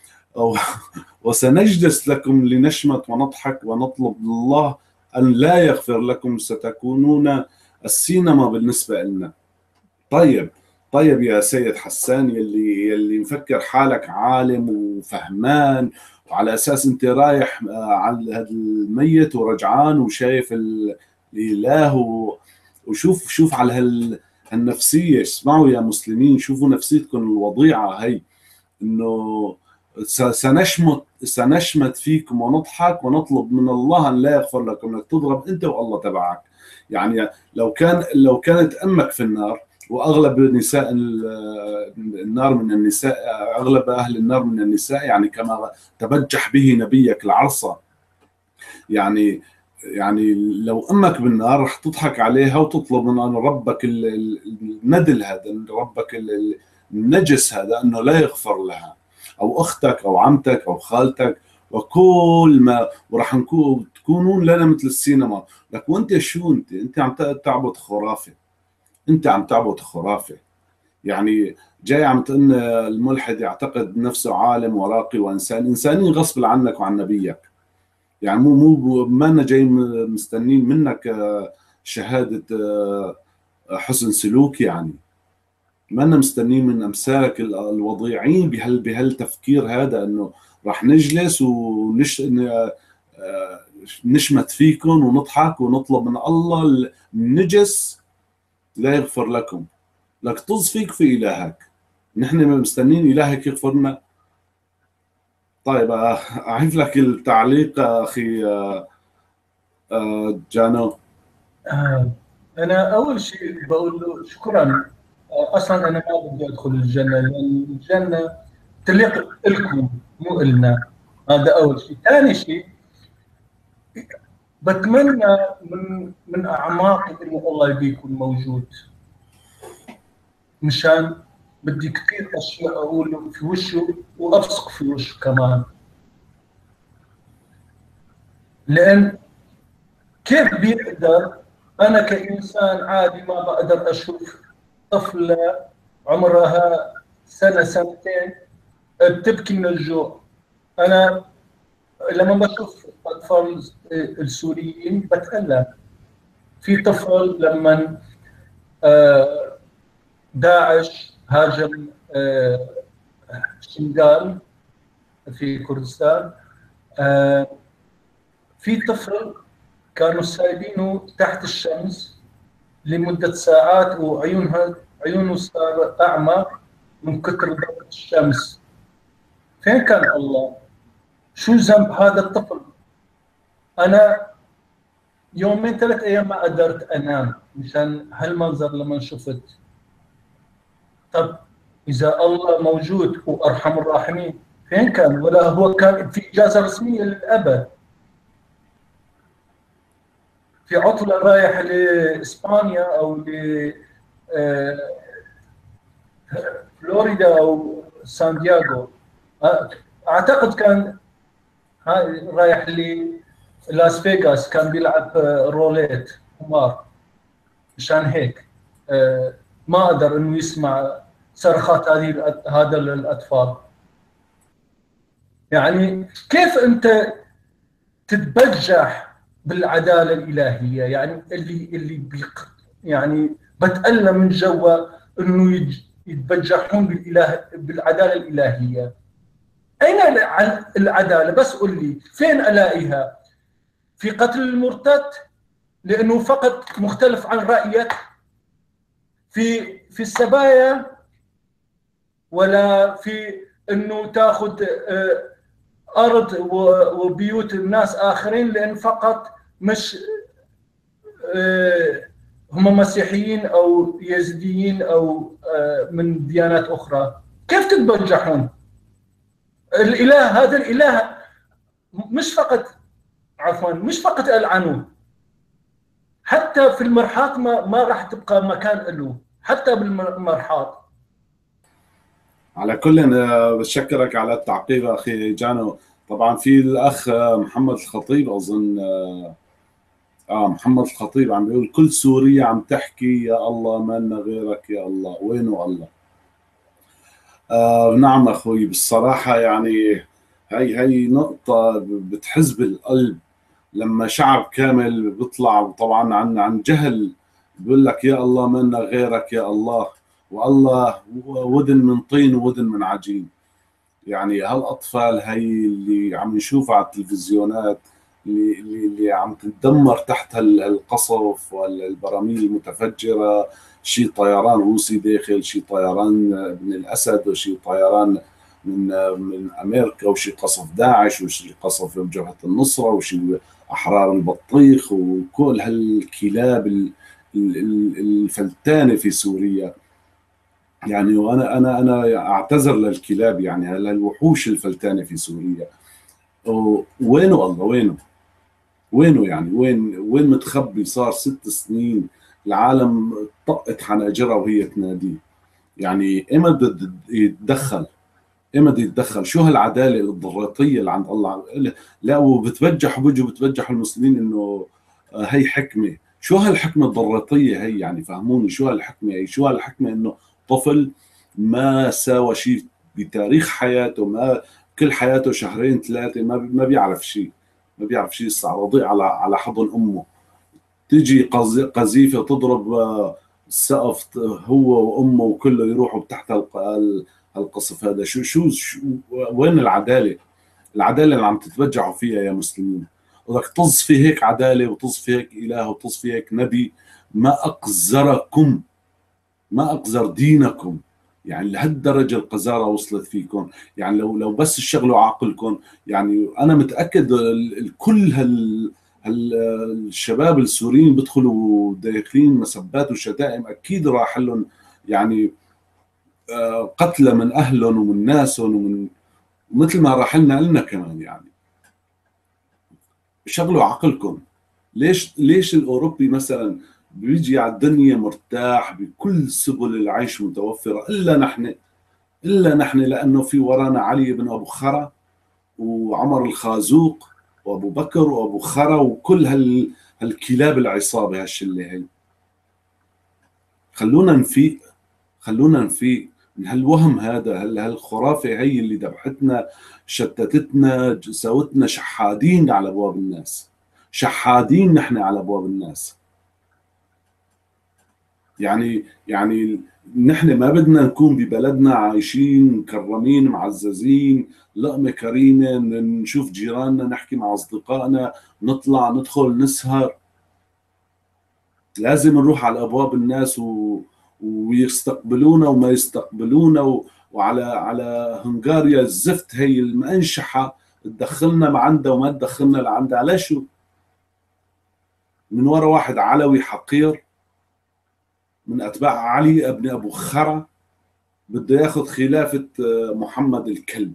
وسنجلس لكم لنشمت ونضحك ونطلب الله ان لا يغفر لكم، ستكونون السينما بالنسبه لنا. طيب طيب يا سيد حسان، يلي يلي مفكر حالك عالم وفهمان، وعلى اساس انت رايح على هذا الميت ورجعان وشايف الاله، وشوف شوف على هال هالنفسيه. اسمعوا يا مسلمين، شوفوا نفسيتكم الوضيعه هي، انه سنشمت سنشمت فيكم ونضحك ونطلب من الله ان لا يغفر لكم، انك تضرب انت والله تبعك. يعني لو كان لو كانت امك في النار، واغلب نساء النار من النساء، اغلب اهل النار من النساء، يعني كما تبجح به نبيك العرصه. يعني يعني لو امك بالنار رح تضحك عليها وتطلب من ربك الندل هذا، ربك النجس هذا، انه لا يغفر لها، او اختك او عمتك او خالتك، وكل ما وراح نكون تكونون لنا مثل السينما. لك وانت شو انت انت عم تعبد خرافه، انت عم تعبد خرافه. يعني جاي عم تقول الملحد يعتقد نفسه عالم وراقي وانسان، انساني غصب عنك وعن نبيك. يعني مو مو ما انا جاي مستنين منك شهاده حسن سلوك، يعني ما انا مستنين من امثالك الوضيعين بهال بهالتفكير هذا، انه راح نجلس ونش نشمت فيكم ونضحك ونطلب من الله النجس لا يغفر لكم. لك طز فيك في الهك، نحن مستنين الهك يغفر لنا. طيب اعيد لك التعليق اخي جانو. آه. انا اول شيء بقول له شكرا. اصلا انا ما بدي ادخل الجنه، لان الجنه تليق لكم مو النا. هذا اول شيء. ثاني شيء بتمنى من من اعماقي انه الله يبي يكون موجود، مشان بدي كثير اشياء اقوله في وشه وابصق في وشه كمان. لان كيف بيقدر انا كانسان عادي ما بقدر اشوف طفله عمرها سنه سنتين بتبكي من الجوع؟ انا لما بشوف اطفال السوريين بتألم. في طفل لما داعش هاجم شنغال في كردستان، في طفل كانوا سايبينه تحت الشمس لمدة ساعات وعيونها عيونه صار أعمى من كثر ضوء الشمس. فين كان الله؟ شو ذنب هذا الطفل؟ أنا يومين ثلاث أيام ما قدرت أنام مشان هالمنظر لما شفت. طب إذا الله موجود وأرحم الراحمين فين كان؟ ولا هو كان في إجازة رسمية للأبد، في عطلة رايح لإسبانيا أو ل فلوريدا أو سان دياغو. أعتقد كان رايح للاس فيغاس، كان بيلعب روليت قمار. مشان هيك ما قدر إنه يسمع صرخات هذه هذا الأطفال. يعني كيف أنت تتبجح بالعدالة الإلهية؟ يعني اللي اللي بيق يعني بتألم من جوا إنه يج- يتبجحون بالإله بالعدالة الإلهية. أين الع- العدالة؟ بس قل لي فين ألاقيها؟ في قتل المرتد لأنه فقط مختلف عن رأيك؟ في في السبايا؟ ولا في إنه تاخذ آه، أرض و- وبيوت الناس آخرين لأن فقط مش آه، هم مسيحيين أو يزيديين أو آه، من ديانات أخرى؟ كيف تتبجحون؟ الإله هذا الإله مش فقط عفوا مش فقط ألعنوه، حتى في المرحاض ما, ما راح تبقى مكان له، حتى بالمرحاض. على كل أنا بشكرك على التعقيب أخي جانو. طبعا في الأخ محمد الخطيب أظن، آه محمد الخطيب عم بيقول كل سوريا عم تحكي يا الله ما لنا غيرك يا الله، وينه الله؟ آه نعم أخوي، بالصراحة يعني هي هي نقطة بتحز بالقلب لما شعب كامل بيطلع طبعا عن عن جهل بيقول لك يا الله ما لنا غيرك يا الله، والله ودن من طين وودن من عجين. يعني هالاطفال هي اللي عم نشوفها على التلفزيونات اللي اللي, اللي عم تتدمر تحت هال- القصف والبراميل المتفجره، شيء طيران روسي داخل، شيء طيران من الاسد، وشيء طيران من من امريكا، وشيء قصف داعش، وشيء قصف جبهه النصره، وشيء احرار البطيخ، وكل هالكلاب ال- ال- ال- الفلتانه في سوريا. يعني وانا انا انا اعتذر للكلاب، يعني للوحوش الفلتانه في سوريا. وينه الله؟ وينه؟ وينه يعني؟ وين وين متخبي؟ صار ست سنين العالم طقت حناجرها وهي تناديه. يعني ايمتى بده يتدخل؟ ايمتى يتدخل؟ شو هالعداله الضغطيه اللي عند الله؟ لا وبتبجحوا بيجوا بتبجحوا المسلمين انه آه، هي حكمه. شو هالحكمه الضغطيه هي؟ يعني فهموني شو هالحكمه هي؟ شو هالحكمه انه طفل ما ساوى شيء بتاريخ حياته، ما كل حياته شهرين ثلاثه ما ما بيعرف شيء، ما بيعرف شيء، لسه رضيع على على حضن امه، تيجي قذ- قذيفه تضرب آه، السقف، هو وامه وكله يروحوا تحت الق- ال- القصف هذا. شو شو شو وين العداله؟ العداله اللي عم تتبجحوا فيها يا مسلمين. بدك تصفي هيك عداله، وتصفي هيك اله، وتصفي هيك نبي؟ ما اقذركم، ما اقذر دينكم. يعني لهالدرجه القذاره وصلت فيكم. يعني لو لو بس تشغلوا عقلكم، يعني انا متاكد ال- ال- كل هال هال الشباب السوريين بيدخلوا داخلين مسبات وشتائم، اكيد راح لهم يعني آه، قتلى من اهلهم ومن ناسهم، ومن مثل ما راح لنا لنا كمان. يعني شغلوا عقلكم. ليش ليش الاوروبي مثلا بيجي على الدنيا مرتاح بكل سبل العيش متوفره، الا نحن؟ الا نحن لانه في ورانا علي بن ابو خرا، وعمر الخازوق، وابو بكر، وابو خرا، وكل هال هالكلاب العصابه هالشله هي. خلونا نفيق، خلونا نفيق من هالوهم هذا، هال- هالخرافه هي اللي ذبحتنا، شتتتنا، سوتنا شحادين على ابواب الناس. شحادين نحن على ابواب الناس. يعني يعني نحن ما بدنا نكون ببلدنا عايشين مكرمين معززين، لقمة كريمة، نشوف جيراننا، نحكي مع أصدقائنا، نطلع ندخل نسهر. لازم نروح على أبواب الناس و... ويستقبلونا وما يستقبلونا و... وعلى على هنغاريا الزفت هي المنشحة تدخلنا ما عندها وما تدخلنا لعندها. على شو؟ من ورا واحد علوي حقير من أتباع علي ابن أبو خرا بده ياخذ خلافة محمد الكلب،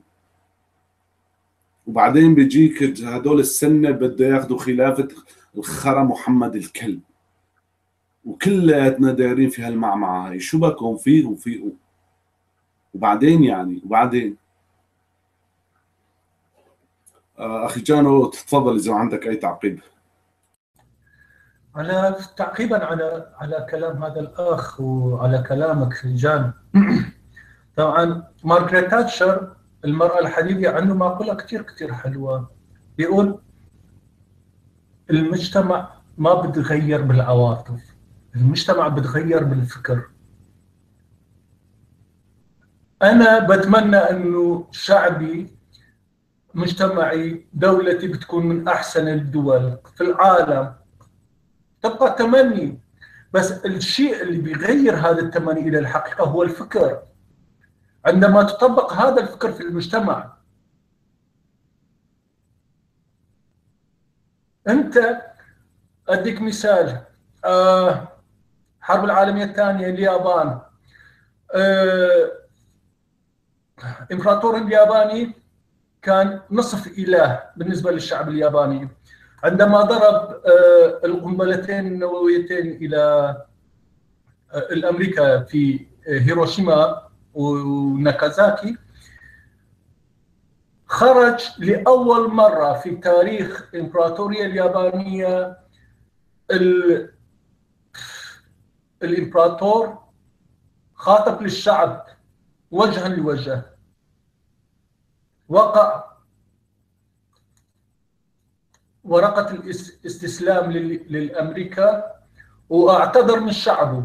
وبعدين بيجيك هدول السنة بده ياخذوا خلافة الخرا محمد الكلب، وكلياتنا دايرين في هالمعمعة هاي. شو بكم فيه وفيه؟ وبعدين يعني وبعدين آه أخي جانو تفضل إذا عندك أي تعقيب. على تعقيبا على على كلام هذا الأخ وعلى كلامك جان. طبعا مارغريت تاتشر المرأة الحديدية عنده مقولة كتير كتير حلوة، بيقول المجتمع ما بتغير بالعواطف، المجتمع بتغير بالفكر. أنا بتمنى أنه شعبي، مجتمعي، دولتي بتكون من أحسن الدول في العالم، تبقى تمني، بس الشيء اللي بيغير هذا التمني إلى الحقيقة هو الفكر. عندما تطبق هذا الفكر في المجتمع، أنت أديك مثال، آه الحرب العالمية الثانية، اليابان، آه إمبراطور الياباني كان نصف إله بالنسبة للشعب الياباني. عندما ضرب آه القنبلتين النوويتين إلى آه الأمريكا في هيروشيما وناكازاكي، خرج لأول مرة في تاريخ الإمبراطورية اليابانية الإمبراطور خاطب للشعب وجها لوجه، وقع ورقة الاستسلام للأمريكا واعتذر من شعبه.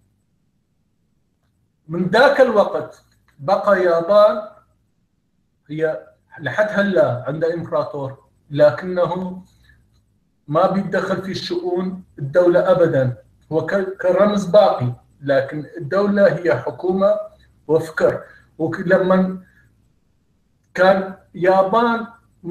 من ذاك الوقت بقى يابان هي لحد هلا عندها إمبراطور، لكنه ما بيتدخل في شؤون الدولة أبدا، هو كرمز باقي، لكن الدولة هي حكومة وفكر. ولما كان يابان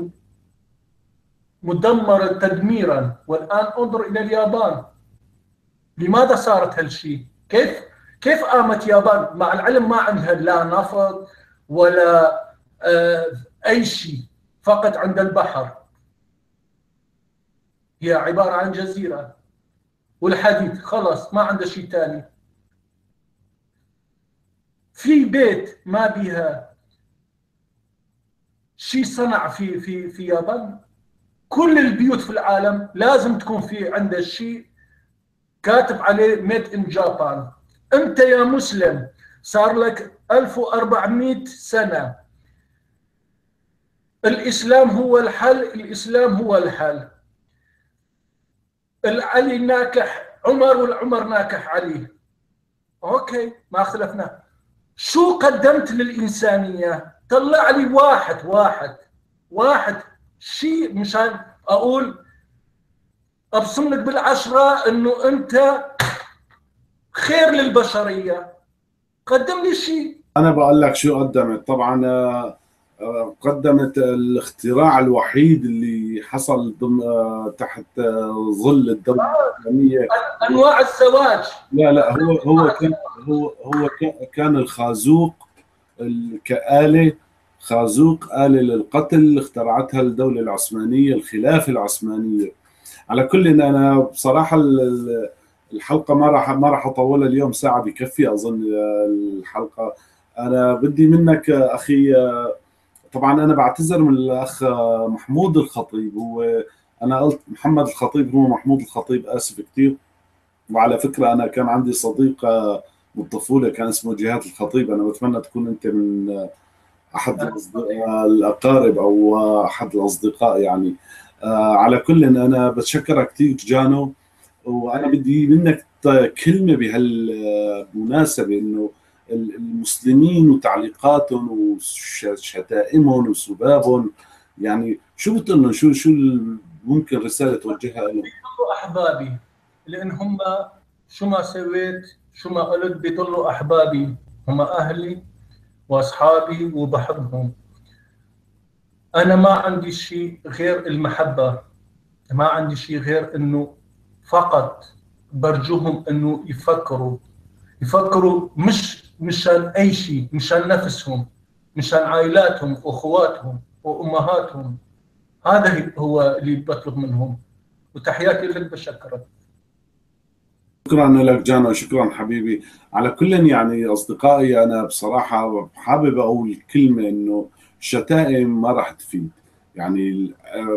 مدمرة تدميرا، والآن انظر إلى اليابان، لماذا صارت هالشيء؟ كيف كيف قامت يابان مع العلم ما عندها لا نفط ولا آه أي شيء، فقط عند البحر، هي عبارة عن جزيرة والحديد، خلاص ما عنده شيء ثاني. في بيت ما بيها شيء صنع في في في يابان، كل البيوت في العالم لازم تكون في عندها شيء كاتب عليه ميد ان جابان. انت يا مسلم صار لك ألف وأربعمئة سنة الاسلام هو الحل، الاسلام هو الحل. العلي ناكح عمر والعمر ناكح علي، اوكي ما اختلفنا. شو قدمت للإنسانية؟ طلع لي واحد واحد واحد شيء مشان أقول أبصم لك بالعشرة إنه أنت خير للبشرية. قدم لي شيء. أنا بقول لك شو قدمت. طبعا قدمت الاختراع الوحيد اللي حصل ضمن تحت ظل الدولة الإسلامية، أنواع الزواج. لا لا هو هو كان هو هو كان الخازوق كآلة، خازوق آلة للقتل اخترعتها الدولة العثمانية، الخلافة العثمانية. على كل إن أنا بصراحة الحلقة ما راح ما راح أطولها اليوم، ساعة بكفي أظن الحلقة. أنا بدي منك أخي، طبعا أنا بعتذر من الأخ محمود الخطيب، هو أنا قلت محمد الخطيب، هو محمود الخطيب، آسف كثير. وعلى فكرة أنا كان عندي صديق من الطفولة كان اسمه جهاد الخطيب، أنا بتمنى تكون أنت من أحد الأقارب أو أحد الأصدقاء يعني. على كل إن أنا بتشكرك كثير جانو، وأنا بدي منك كلمة بهالمناسبة، إنه المسلمين وتعليقاتهم وشتائمهم وسبابهم، يعني شو بتقول لهم؟ شو شو ممكن رسالة توجهها لهم؟ أحبابي، لأن هم شو ما سويت شو ما قلت بيضلوا أحبابي، هم أهلي وأصحابي وبحبهم. أنا ما عندي شيء غير المحبة، ما عندي شيء غير إنه فقط برجوهم إنه يفكروا يفكروا مش مشان أي شيء، مشان نفسهم، مشان عائلاتهم وأخواتهم وأمهاتهم. هذا هو اللي بطلب منهم، وتحياتي لك، بشكرك. شكرا لك جانو، شكرا حبيبي. على كل يعني أصدقائي، أنا بصراحة حابب أقول كلمة، إنه الشتائم ما راح تفيد. يعني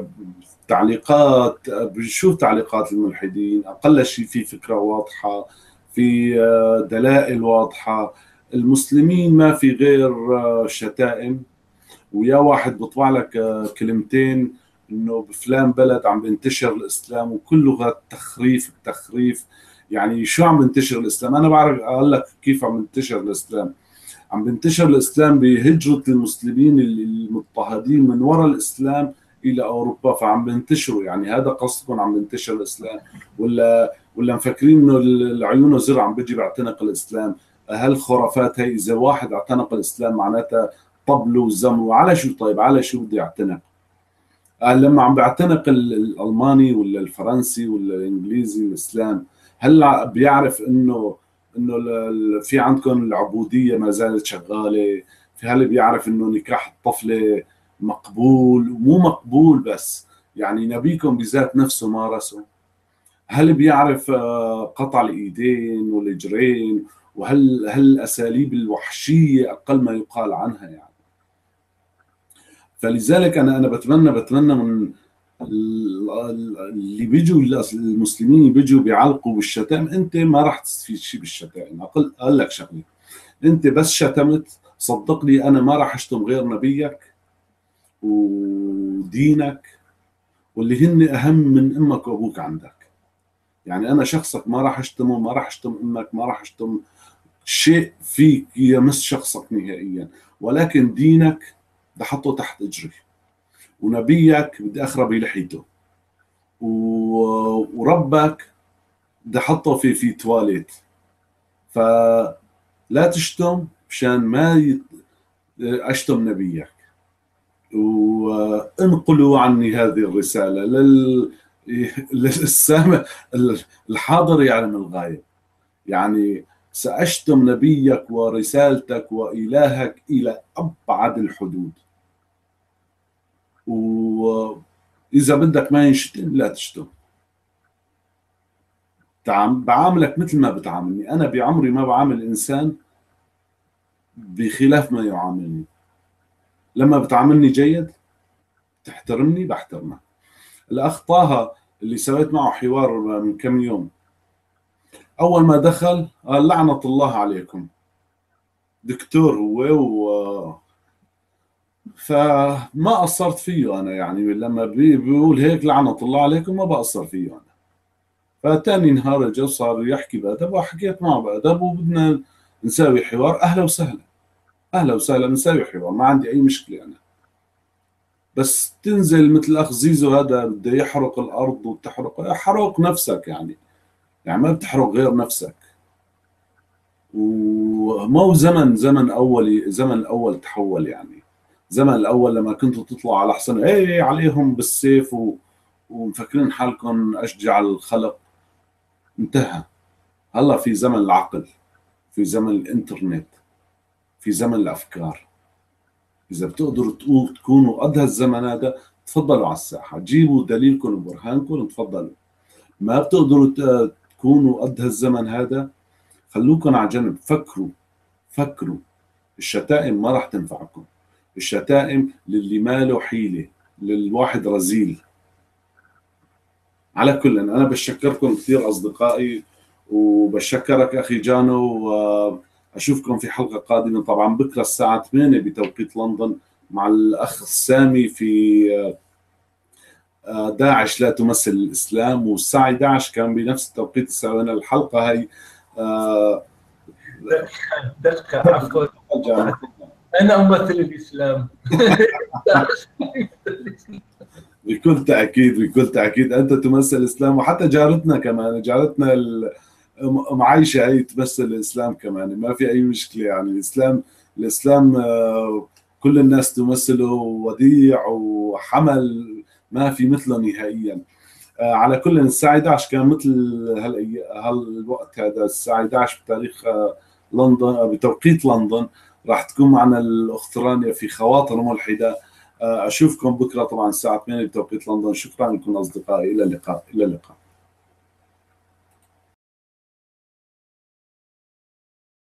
التعليقات، بنشوف تعليقات الملحدين، أقل شيء في فكرة واضحة، في دلائل واضحة. المسلمين ما في غير شتائم، ويا واحد بيطبع لك كلمتين انه بفلان بلد عم بينتشر الاسلام، وكله تخريف التخريف. يعني شو عم بينتشر الاسلام؟ انا بعرف اقول لك كيف عم بينتشر الاسلام. عم بينتشر الاسلام بهجرة المسلمين المضطهدين من وراء الاسلام الى اوروبا، فعم بينتشروا. يعني هذا قصدكم عم بينتشر الاسلام؟ ولا ولا مفكرين انه العيون زر عم بيجي بيعتنق الاسلام؟ هالخرافات هي اذا واحد اعتنق الاسلام معناتها طبل وزمر. على شو طيب؟ على شو بده يعتنق؟ لما عم بيعتنق الالماني ولا الفرنسي ولا الانجليزي الاسلام، هل بيعرف انه انه في عندكم العبوديه ما زالت شغاله؟ في هل بيعرف انه نكاح الطفله مقبول ومو مقبول بس؟ يعني نبيكم بذات نفسه مارسه. هل بيعرف قطع الايدين والرجلين؟ وهل هل الاساليب الوحشيه اقل ما يقال عنها يعني؟ فلذلك انا انا بتمنى بتمنى من اللي بيجوا المسلمين بيجوا بيعلقوا بالشتائم، انت ما راح تستفيد شيء بالشتائم. اقول اقول لك شغله، انت بس شتمت، صدقني انا ما راح اشتم غير نبيك ودينك واللي هن اهم من امك وابوك عندك. يعني انا شخصك ما راح اشتمه، ما راح اشتم امك، ما راح اشتم شيء فيك يمس شخصك نهائيا، ولكن دينك بدي احطه تحت اجري، ونبيك بدي اخرب بلحيته، وربك بدي احطه في في تواليت. فلا تشتم مشان ما اشتم نبيك. وانقلوا عني هذه الرساله لل للسامع الحاضر يعلم الغايب. يعني ساشتم نبيك ورسالتك والهك الى ابعد الحدود. وإذا بدك ما ينشتم لا تشتم. بعاملك مثل ما بتعاملني. أنا بعمري ما بعامل إنسان بخلاف ما يعاملني. لما بتعاملني جيد تحترمني بحترمك. الأخ طه اللي سويت معه حوار من كم يوم، أول ما دخل قال لعنة الله عليكم. دكتور هو و فما قصرت فيه انا. يعني لما بيقول هيك لعنة الله عليكم ما بقصر فيه انا. فتاني نهار اجى صار يحكي بادب، وحكيت معه بادب، وبدنا نساوي حوار. اهلا وسهلا، اهلا وسهلا، نساوي حوار، ما عندي اي مشكله انا. بس تنزل مثل الاخ زيزو هذا بده يحرق الارض وتحرق، حرق نفسك يعني. يعني ما بتحرق غير نفسك. وما هو زمن زمن اولي، زمن الاول تحول. يعني زمن الاول لما كنتوا تطلعوا على حسن ايه عليهم بالسيف و... ومفكرين حالكم اشجع الخلق، انتهى. هلا في زمن العقل، في زمن الانترنت، في زمن الافكار. اذا بتقدروا تكونوا قد هالزمن هذا تفضلوا على الساحه، جيبوا دليلكم وبرهانكم، تفضلوا. ما بتقدروا تكونوا قد هالزمن هذا خلوكم على جنب. فكروا فكروا. الشتائم ما راح تنفعكم. الشتائم للي ما له حيلة، للواحد رزيل. على كل أنا بشكركم كثير أصدقائي، وبشكرك أخي جانو، وأشوفكم في حلقة قادمة. طبعا بكرة الساعة ثمانية بتوقيت لندن مع الأخ سامي في داعش لا تمثل الإسلام، والساعة إحدى عشر كان بنفس التوقيت سوينا الحلقة هاي. دقة عفوا، أنا أمثل الإسلام. بكل تأكيد بكل تأكيد أنت تمثل الإسلام، وحتى جارتنا كمان، جارتنا معايشة هي تمثل الإسلام كمان. ما في أي مشكلة. يعني الإسلام الإسلام كل الناس تمثله، وديع وحمل ما في مثله نهائيا. على كل الساعة إحدى عشر كان مثل هالوقت هذا، الساعة إحدى عشر بتاريخ لندن بتوقيت لندن. راح تكون معنا الأخت رانيا في خواطر ملحدة. أشوفكم بكرة طبعا الساعة ثمانية بتوقيت لندن. شكرا لكم أصدقائي، إلى اللقاء. إلى اللقاء.